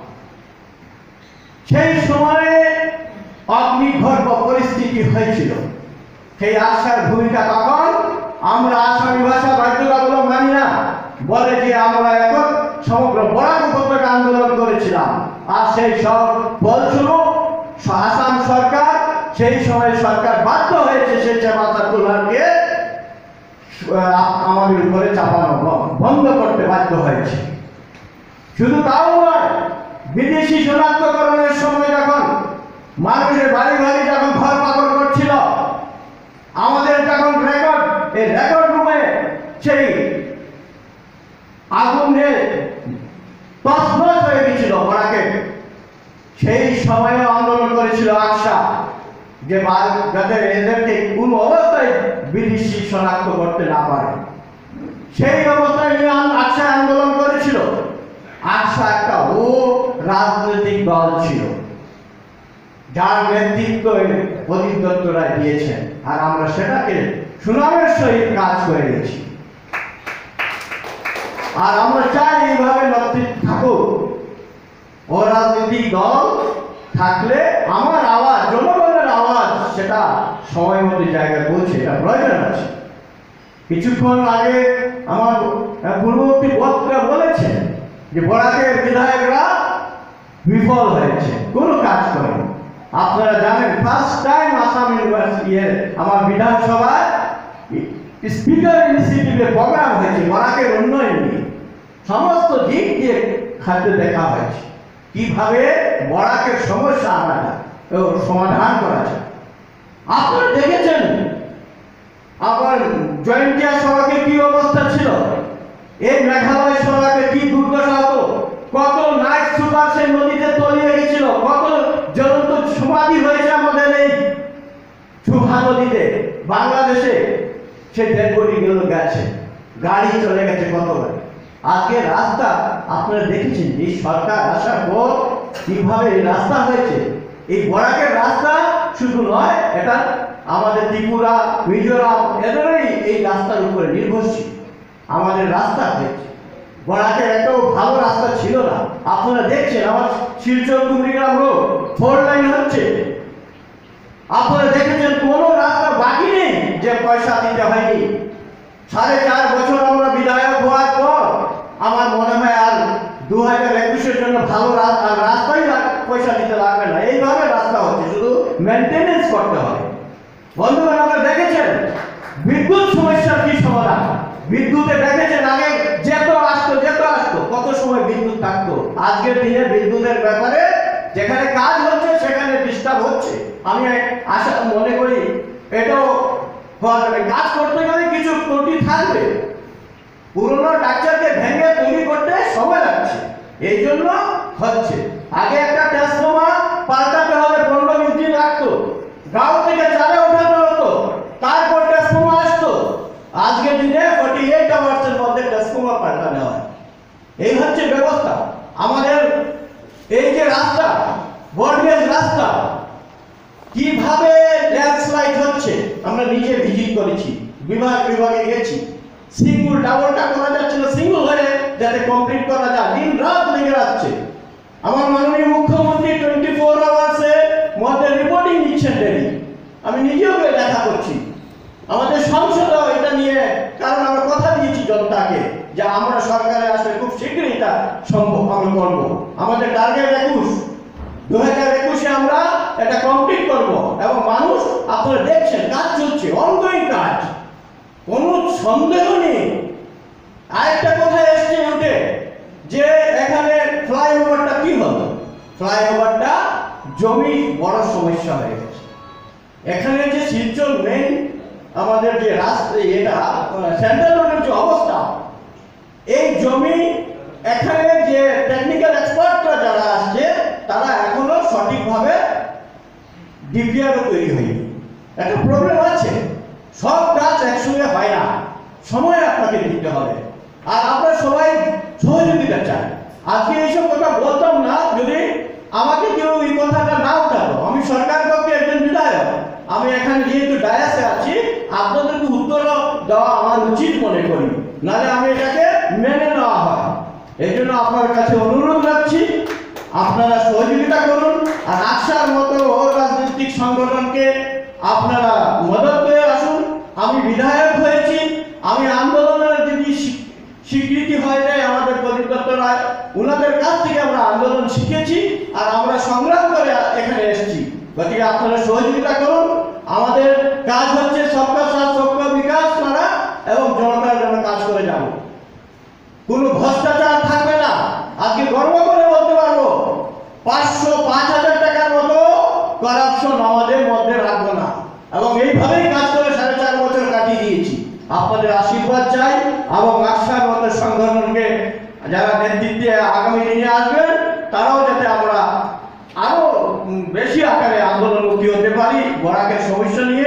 B: সেই সময়ে অগ্নিগর্ভ পরিস্থিতি হয়েছিল। সেই আকসার ভূমিকা তখন আমরা আসামি ভাষা বাধ্যতামূলক মানি না বলে যে আমরা এখন সমগ্র বরাক উপত্যকা আন্দোলন করেছিলাম। আর সেই সব ফলস্বরূপ আসাম সরকার, সেই সময় সরকার বাধ্য হয়েছে সেই সেবা সার্কুলারকে আমাদের উপরে চাপানো বন্ধ করতে বাধ্য হয়েছে। শুধু তাও নয়, বিদেশি শনাক্তকরণের সময় যখন মানুষের বাড়ি বাড়ি যখন ঘর পাকড় করছিল, আমাদের যখন রেকর্ড, এই রেকর্ড রুমে সেই আগুনে তছনছ হয়ে গেছিল বরাকে, সেই সময়ে আন্দোলন করেছিল আকসা যে যাতে এদেরকে কোনো অবস্থায় বিদেশি শনাক্ত করতে না পারে। সেই অবস্থায় নিয়ে আকসা আন্দোলন করেছিল। আকসা একটা ও রাজনৈতিক দল ছিল যার নেতৃত্ব প্রদীপ দত্ত রায় দিয়েছেন, আর আমরা সেটাকে সুনামের সহিত কাজ করে গেছি। আর আমরা চাই এইভাবে নেতৃত্ব থাকুক। ও রাজনৈতিক দল থাকলে আমার আওয়াজ, জনগণের আওয়াজ, সেটা সময় মতো জায়গায় পৌঁছে, এটা প্রয়োজন আছে। কিছুক্ষণ আগে আমার পূর্ববর্তী বক্তা বলেছেন যে বরাকের বিধায়করা বিফল হয়েছে, কোনো কাজ করেনি। আপনারা জানেন ফার্স্ট টাইম আসাম ইউনিভার্সিটির আমার বিধানসভায় স্পিকার ইনিশিয়েটিভে প্রোগ্রাম হয়েছে বরাকের উন্নয়ন নিয়ে, সমস্ত দিক দিয়ে খাদ্য দেখা হয়েছে কিভাবে বরাকের সমস্যা আমরা সমাধান করা যায়। আপনারা দেখেছেন আবার জয়ন্তিয়া সড়কে কি অবস্থা ছিল, এই মেঘালয় সড়কে কি দুর্দশা হতো, কত নাইট সুপার সেই নদীতে তলিয়ে গেছিল, কত জ্বলন্ত সমাধি হয়েছে আমাদের এই সুভা নদীতে। বাংলাদেশে সেই ডেড বডি গুলো গেছে, গাড়ি চলে গেছে কতবার। আজকে রাস্তা আপনারা দেখেছেন এই সরকার আসার পর কিভাবে এই রাস্তা হয়েছে। এই বরাকের রাস্তা শুধু নয়, এটা আমাদের ত্রিপুরা, মিজোরাম এদেরই এই রাস্তার উপরে নির্ভরশীল আমাদের রাস্তা হয়েছে। বরাকের একটাও ভালো রাস্তা ছিল না। আপনারা দেখছেন আমার Silchar Kurigram road four lane হচ্ছে। আপনারা দেখেছেন কোনো রাস্তা বাকি নেই যে পয়সা দিতে হয়নি। সাড়ে চার বছর আমরা বিধায়ক হওয়ার পর আমার মনে হয় আর দু হাজার একুশের জন্য ভালো রাস্তাই পয়সা দিতে লাগবে না। এইভাবে রাস্তা হচ্ছে, শুধু মেনটেনেন্স করতে হবে। বন্ধুগণ, আপনারা দেখেছেন বিদ্যুৎ সমস্যার কি সমাধান। বিদ্যুতে দেখেছেন আগে যেত আসতো যেত আসতো কত সময় বিদ্যুৎ থাকতো। আজকের দিনে বিদ্যুতের ব্যাপারে যেখানে কাজ হচ্ছে সেখানে ডিস্টার্ব হচ্ছে। আমি আশা মনে করি এটাও কাজ করতে গেলে কিছু ত্রুটি থাকবে। পুরনো ডাক্তারকে ভেঙে তৈরি করতে সময় লাগছে, এই জন্য হচ্ছে। আগে একটা ট্রান্সফর্মার পাল্টাতে হলে পনেরো বিশ দিন লাগতো, গাঁও থেকে চালে ওঠাতে হতো, তারপর ট্রান্সফর্মার আসতো। আজকের দিনে ফর্টি এইট আওয়ার্সের মধ্যে ট্রান্সফর্মার পাল্টানো হয়। এই হচ্ছে ব্যবস্থা। আমাদের এই যে রাস্তা, বর্ডগেজ রাস্তা, কিভাবে ল্যান্ডস্লাইড হচ্ছে আমরা নিজে ভিজিট করেছি, বিভাগ বিভাগে গেছি। সিঙ্গল ডাবলটা করা যাচ্ছে না, সিঙ্গল হয়ে যাতে কমপ্লিট করা যায়, দিন রাত লেগে যাচ্ছে। আমার মাননীয় মুখ্যমন্ত্রী টোয়েন্টি ফোর আওয়ার্সের মধ্যে রিপোর্টিং দিচ্ছেন ডেলি। আমি নিজেও দেখা করছি। আমাদের সংসদও এটা নিয়ে, কারণ আমরা কথা দিয়েছি জনতাকে যে আমরা সরকারে আসলে খুব শীঘ্রই এটা সম্ভব আমরা করবো। আমাদের টার্গেট একুশ, দু হাজার একুশে আমরা এটা কমপ্লিট করব। এবং মানুষ আপনারা দেখছেন কাজ চলছে, অনগোয়িং কাজ, কোনো সন্দেহ নেই। আরেকটা কথা এসছে উঠে যে এখানে ফ্লাইওভারটা কি হলো। ফ্লাইওভারটা জমি বড় সমস্যা হয়ে গেছে। এখানে যে শিলচর মেইন আমাদের যে রাস্তা, এটা সেন্ট্রাল রোডের যে অবস্থা, এই জমি এখানে যে টেকনিক্যাল এক্সপার্টরা যারা আসছে তারা এখনো সঠিকভাবে ডিপিআরও তৈরি হয়নি। একটা প্রবলেম আছে, সব কাজ একসঙ্গে হয় না, সময় আপনাকে দিতে হবে। আর আমরা সবাই সহযোগিতা চাই। আজকে এইসব কথা বলতাম না যদি আমাকে কেউ এই কথাটা না উঠাতো। আমি সরকার পক্ষে একজন বিধায়ক, আমি এখানে যেহেতু ডায়াসে আছি, আপনাদেরকে উত্তর দেওয়া আমার উচিত মনে করি, নাহলে আমি এটাকে মেনে নেওয়া হয়। এই জন্য আপনার কাছে অনুরোধ রাখছি, আপনারা সহযোগিতা করুন। আর আকসার মতো রাজনৈতিক সংগঠনকে আপনারা মদত করে আসুন। আমি বিধায়ক হয়েছি, আমি আন্দোলনের যদি স্বীকৃতি হয়ে যায় আমাদের প্রদীপ দত্ত রায়, ওনাদের কাছ থেকে আমরা আন্দোলন শিখেছি আর আমরা সংগ্রাম করে এখানে এসেছি। গতিকে আপনারা সহযোগিতা করুন। আমাদের কাজ হচ্ছে সবকা সাথ সবকা বিকাশ করা এবং জনতার জন্য কাজ করে যাব। কোনো ভ্রষ্টাচার থাকবে না। আজকে গর্ব করে বলতে পারবো পাঁচশো পাঁচ হাজার টাকার মতো করাপশন আমাদের মধ্যে রাখবো না। এবং এইভাবেই কাজ করে সাড়ে চার বছর কাটিয়ে দিয়েছি। আপনাদের আশীর্বাদ চাই এবং আকসার মতো সংগঠনকে যারা নেতৃত্বে আগামী দিনে আসবেন তারাও যাতে আমরা আরো বেশি আকারে আন্দোলনমুখী হতে পারি বরাকের সমস্যা নিয়ে।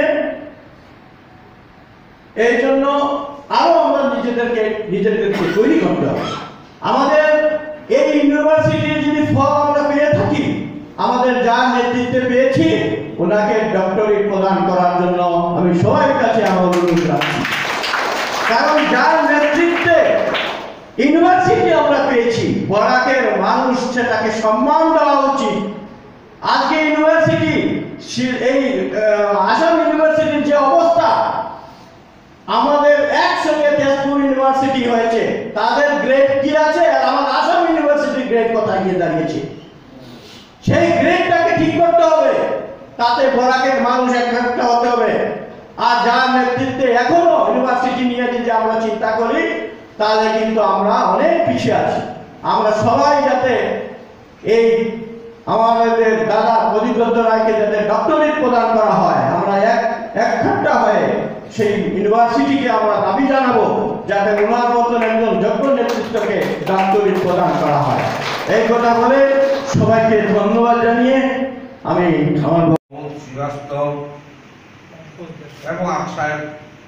B: এই জন্য আরো আমরা নিজেদেরকে নিজেদেরকে তৈরি করতে হবে। আমাদের এই ইউনিভার্সিটির যদি ফল আমরা পেয়ে থাকি, আমাদের যার নেতৃত্বে পেয়েছি ওনাকে ডক্টরেট প্রদান করার জন্য আমি সবার কাছে আমার অনুরোধ রাখছি। কারণ যার নেতৃত্বে ইউনিভার্সিটি আমরা পেয়েছি, বরাকের মানুষ সেটাকে সম্মান দেওয়া উচিত। আজকে ইউনিভার্সিটি, এই আসাম ইউনিভার্সিটির যে অবস্থা, আমাদের একসঙ্গে তেজপুর ইউনিভার্সিটি হয়েছে, তাদের গ্রেড কি আছে আর আমার আসাম ইউনিভার্সিটির গ্রেড কোথায় গিয়ে দাঁড়িয়েছে, সেই গ্রেডটাকে ঠিক করতে হবে। তাতে বরাকের মানুষ একটা হতে হবে। আর যার নেতৃত্বে এখনো ইউনিভার্সিটি নিয়ে যদি আমরা চিন্তা করি তাহলে কিন্তু আমরা অনেক পিছিয়ে আছি। আমরা সবাই যাতে এই আমাদের দাদা প্রদীপ দত্ত রায়কে যাতে ডক্টরেট প্রদান করা হয়, আমরা এক একটা হয়ে সেই ইউনিভার্সিটিকে আমরা দাবি জানাবো যাতে ওনার মতন একজন যোগ্য নেতৃত্বকে ডক্টরেট প্রদান করা হয়। এই কথা বলে সবাইকে ধন্যবাদ জানিয়ে আমি আমার
C: শ্রীবাস্তব এবং আকসায়ের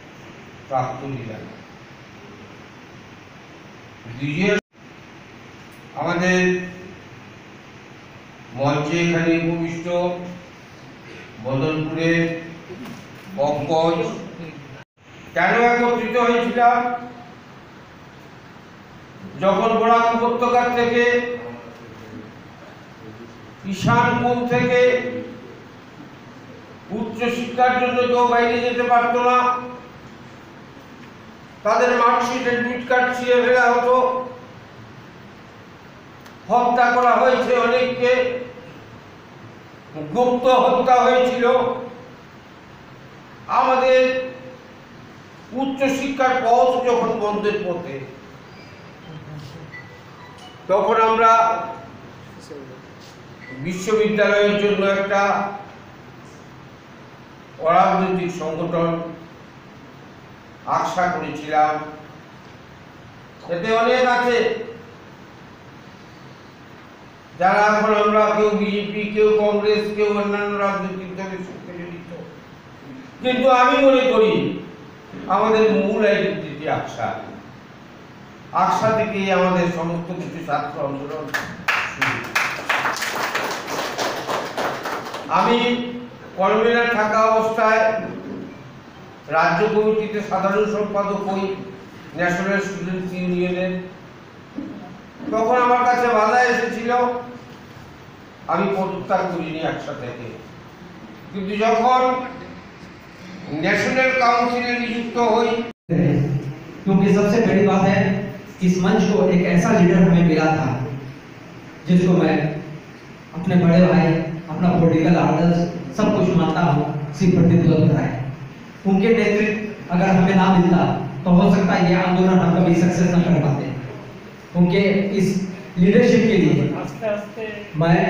C: প্রাক্তনীরা নিজের আমাদের মঞ্চে এখানে উপবিষ্ট বদলপুরের পঙ্কজ, কেন একত্রিত হয়েছিলাম? যখন বরাক উপত্যকার থেকে ঈশানপুর থেকে উচ্চ শিক্ষার জন্য কেউ বাইরে যেতে পারত না, তাদের মার্কশিট অ্যাডমিট কার্ড ছিঁড়ে ফেলা হতো, হত্যা করা হয়েছে অনেককে, গুপ্ত হত্যা হয়েছিল। আমাদের উচ্চ শিক্ষার পথ যখন বন্ধের পথে, তখন আমরা বিশ্ববিদ্যালয়ের জন্য একটা অরাজনৈতিক সংগঠন আশা করেছিলাম। এতে অনেক আছে যারা এখন আমরা কেউ বিজেপি, কেউ কংগ্রেস, কেউ অন্যান্য রাজনৈতিক দলের সাথে জড়িত, কিন্তু আমি মনে করি আমাদের মূল আইডেন্টিটি আকশা। আকশা থেকেই আমাদের সমস্ত কিছু ছাত্র আন্দোলন শুরু। আমি কনভেনার থাকা অবস্থায় রাজ্য কমিটিতে সাধারণ সম্পাদক হই ন্যাশনাল স্টুডেন্টস ইউনিয়নের। তখন আমার কাছে বাধা এসেছিল, আমি পদত্যাগ করিনি আকশা থেকে, কিন্তু যখন नेशनल काउंसिल नियुक्त हुई,
D: क्योंकि सबसे बड़ी बात है इस मंच को एक ऐसा लीडर हमें मिला था जिसको मैं अपने बड़े भाई, अपना पॉलिटिकल आदर्श सब कुछ मानता हूँ, श्री पंडित दौलत राय। उनके नेतृत्व अगर हमें ना मिलता तो हो सकता है ये आंदोलन हम कभी सक्सेस न कर पाते। उनके इस लीडरशिप के लिए मैं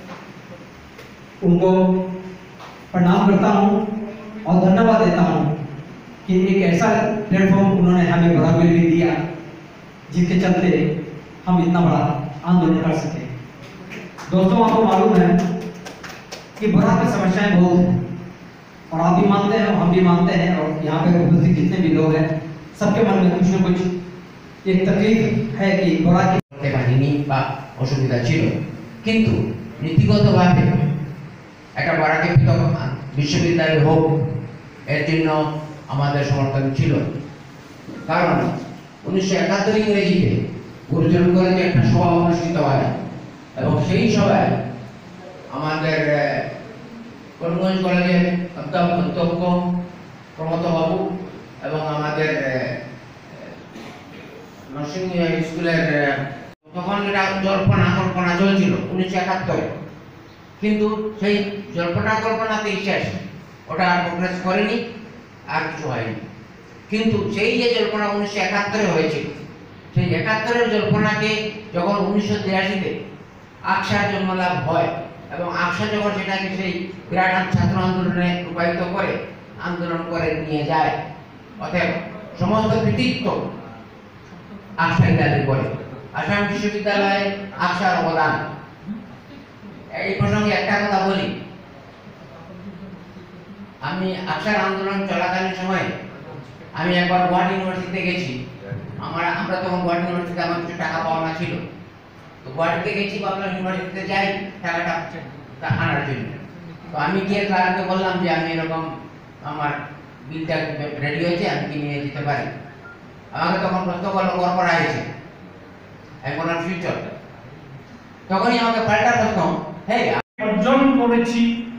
D: उनको प्रणाम करता हूँ और धन्यवाद देता हूँ कि एक ऐसा प्लेटफॉर्म उन्होंने हमें बराबर भी दिया जिसके चलते हम इतना बड़ा आंदोलन कर सके। दोस्तों, आपको मालूम है कि बराक की समस्याएं बहुत हैं और आप भी मानते हैं, हम भी मानते हैं, और यहाँ पे उपस्थित जितने भी लोग हैं सबके मन में कुछ न कुछ एक तकलीफ है कि बराक
E: বাহিনী বা অসুবিধা ছিল, কিন্তু নীতিগতভাবে একটা বরাকে পৃথক বিশ্ববিদ্যালয় হোক এর জন্য আমাদের সমর্থন ছিল। কারণ উনিশশো একাত্তর ইংরেজিতে গুরুজন কলেজে একটা সভা অনুষ্ঠিত হয় এবং সেই সভায় আমাদের করিমগঞ্জ কলেজের অধ্যক্ষ প্রমথ বাবু এবং আমাদের নরসিংহ স্কুলের তখন এটা জল্পনা কল্পনা চলছিল উনিশশো একাত্তরে, কিন্তু সেই জল্পনা কল্পনাতেই শেষ, ওটা আর প্রোগ্রেস করেনি, আর কিছু হয়নি। কিন্তু সেই যে জল্পনা উনিশশো একাত্তরে হয়েছিল, সেই একাত্তরের জল্পনাকে যখন উনিশশো তিরাশিতে আকশার জন্মলাভ হয় এবং আকশা যখন সেটাকে সেই বিরাট ছাত্র আন্দোলনে রূপায়িত করে আন্দোলন করে নিয়ে যায়, অতএব সমস্ত কৃতিত্ব আকশাই দাবি করে। আসাম বিশ্ববিদ্যালয়ে আকশার অবদান, এই প্রসঙ্গে একটা কথা বলি, আমি আকশার আন্দোলন চলাকালীন সময় আমি একবার গুয়াহাটি ইউনিভার্সিটিতে গেছি। আমরা আমরা তখন গুয়াহাটি ইউনিভার্সিটিতে আমার কিছু টাকা পাওনা ছিল, তো গুয়াহাটিতে গেছি, ভাবলাম ইউনিভার্সিটিতে যাই টাকাটা আনার জন্য। তো আমি গিয়ে ক্লার্ককে বললাম যে আমি এরকম আমার বিলটা রেডি হয়েছে, আমি কি নিয়ে যেতে পারি? আমাকে তখন প্রশ্ন করলো কর করা হয়েছে, আমি বললাম ফিউচার। তখনই আমাকে পাল্টা প্রশ্ন, হ্যাঁ
F: অর্জন করেছি।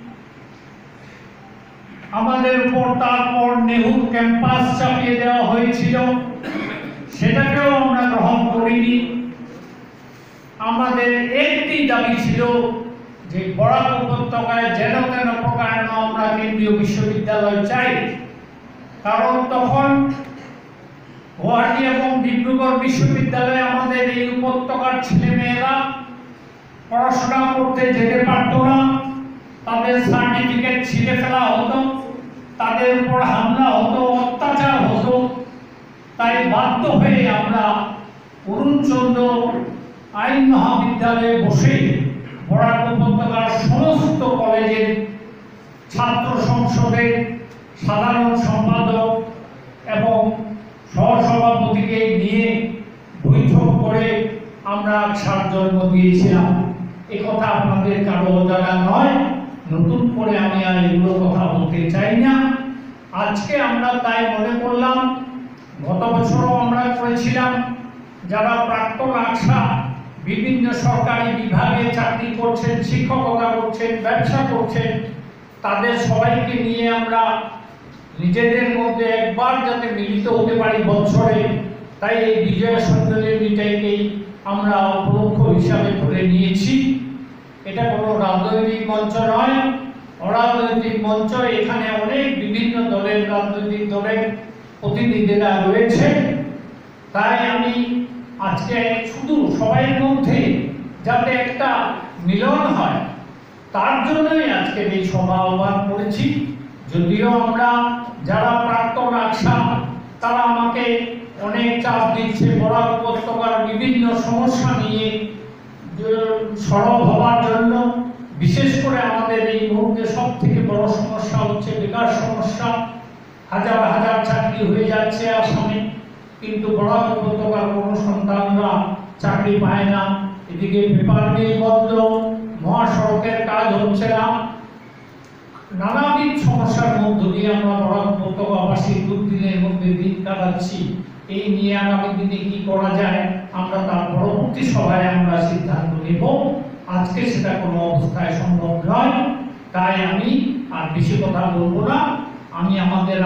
F: আমাদের উপর তারপর নেহরু ক্যাম্পাস চাপিয়ে দেওয়া হয়েছিল, সেটাকেও আমরা গ্রহণ করিনি। আমাদের একটি দাবি ছিল যে বরাক উপত্যকায় যেন তেন প্রকার আমরা কেন্দ্রীয় বিশ্ববিদ্যালয় চাই, কারণ তখন গুয়াহাটি এবং ডিব্রুগড় বিশ্ববিদ্যালয়ে আমাদের এই উপত্যকার ছেলেমেয়েরা পড়াশোনা করতে যেতে পারত না, তাদের সার্টিফিকেট ছিঁড়ে ফেলা হতো, তাদের উপর হামলা হতো, অত্যাচার হতো। তাই বাধ্য হয়ে আমরা অরুণচন্দ্র আইন মহাবিদ্যালয়ে বসে বরাক উপত্যকার সমস্ত কলেজের ছাত্র সংসদের সাধারণ সম্পাদক এবং সহসভাপতিকে নিয়ে বৈঠক করে আমরা আকশার জন্ম দিয়েছিলাম, এ কথা আপনাদের কারো অজানা নয়। নতুন করে আমি আর এগুলো কথা বলতে চাই না। আজকে আমরা তাই মনে করলাম, গত বছরও আমরা করেছিলাম, যারা প্রাক্তন আকশা বিভিন্ন সরকারি বিভাগে চাকরি করছেন, শিক্ষকতা করছেন, ব্যবসা করছেন, তাদের সবাইকে নিয়ে আমরা নিজেদের মধ্যে একবার যাতে মিলিত হতে পারি বছরে, তাই এই বিজয়া সম্মেলনীটাকেই আমরা উপলক্ষ হিসাবে ধরে নিয়েছি। এটা কোনো রাজনৈতিক মঞ্চ নয়, অরাজনৈতিক মঞ্চ। এখানে অনেক বিভিন্ন দলের রাজনৈতিক দলের প্রতিনিধিরা রয়েছে। তাই আমি আজকে শুধু সবাই মধ্যে যাতে একটা মিলন হয়, তার জন্যই আজকের এই সভা আহ্বান করেছি। যদিও আমরা যারা প্রাক্তন আকশা, তারা আমাকে অনেক চাপ দিচ্ছে বরাক উপত্যকার বিভিন্ন সমস্যা নিয়ে সরব হওয়ার জন্য। বিশেষ করে আমাদের এই মুহূর্তে সব থেকে বড় সমস্যা হচ্ছে বেকার সমস্যা। হাজার হাজার চাকরি হয়ে যাচ্ছে আসামে, কিন্তু বরাক উপত্যকার কোনো সন্তানরা চাকরি পায় না। এদিকে পেপার মিল বন্ধ, মহাসড়কের কাজ হচ্ছে না, নানাবিধ সমস্যার মধ্য দিয়ে আমরা বরাক উপত্যকাবাসী দুর্দিনের মধ্যে দিন কাটাচ্ছি। এই নিয়ে আগামী দিনে কি করা যায় আমরা তার পরবর্তী সভায় আমরা সিদ্ধান্ত নেব। আজকে সেটা কোনো অবস্থায় সম্ভব নয়। তাই আমি আর বেশি কথা বলবো না। আমি আমাদের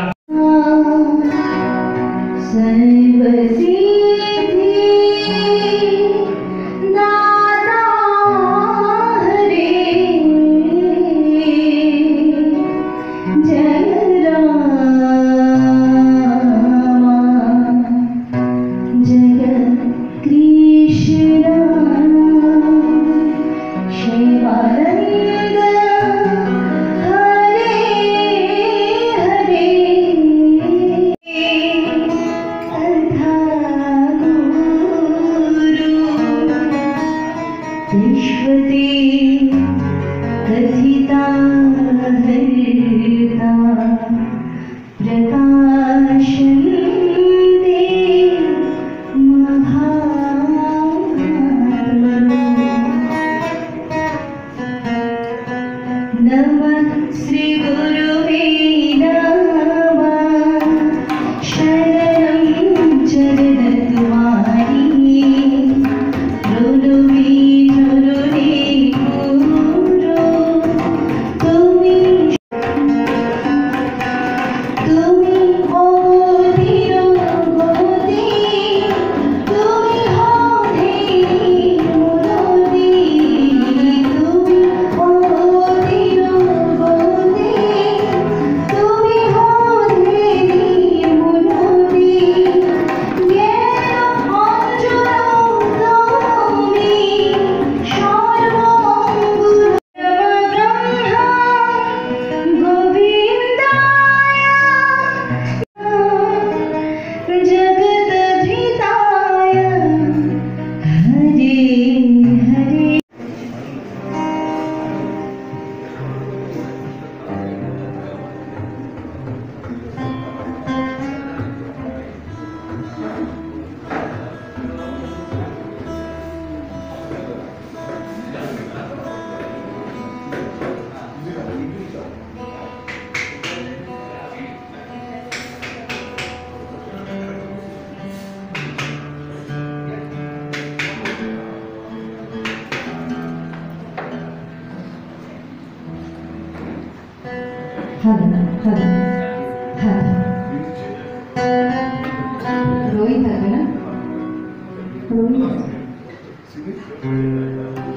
G: রোহিত থাকবে না? রোহিত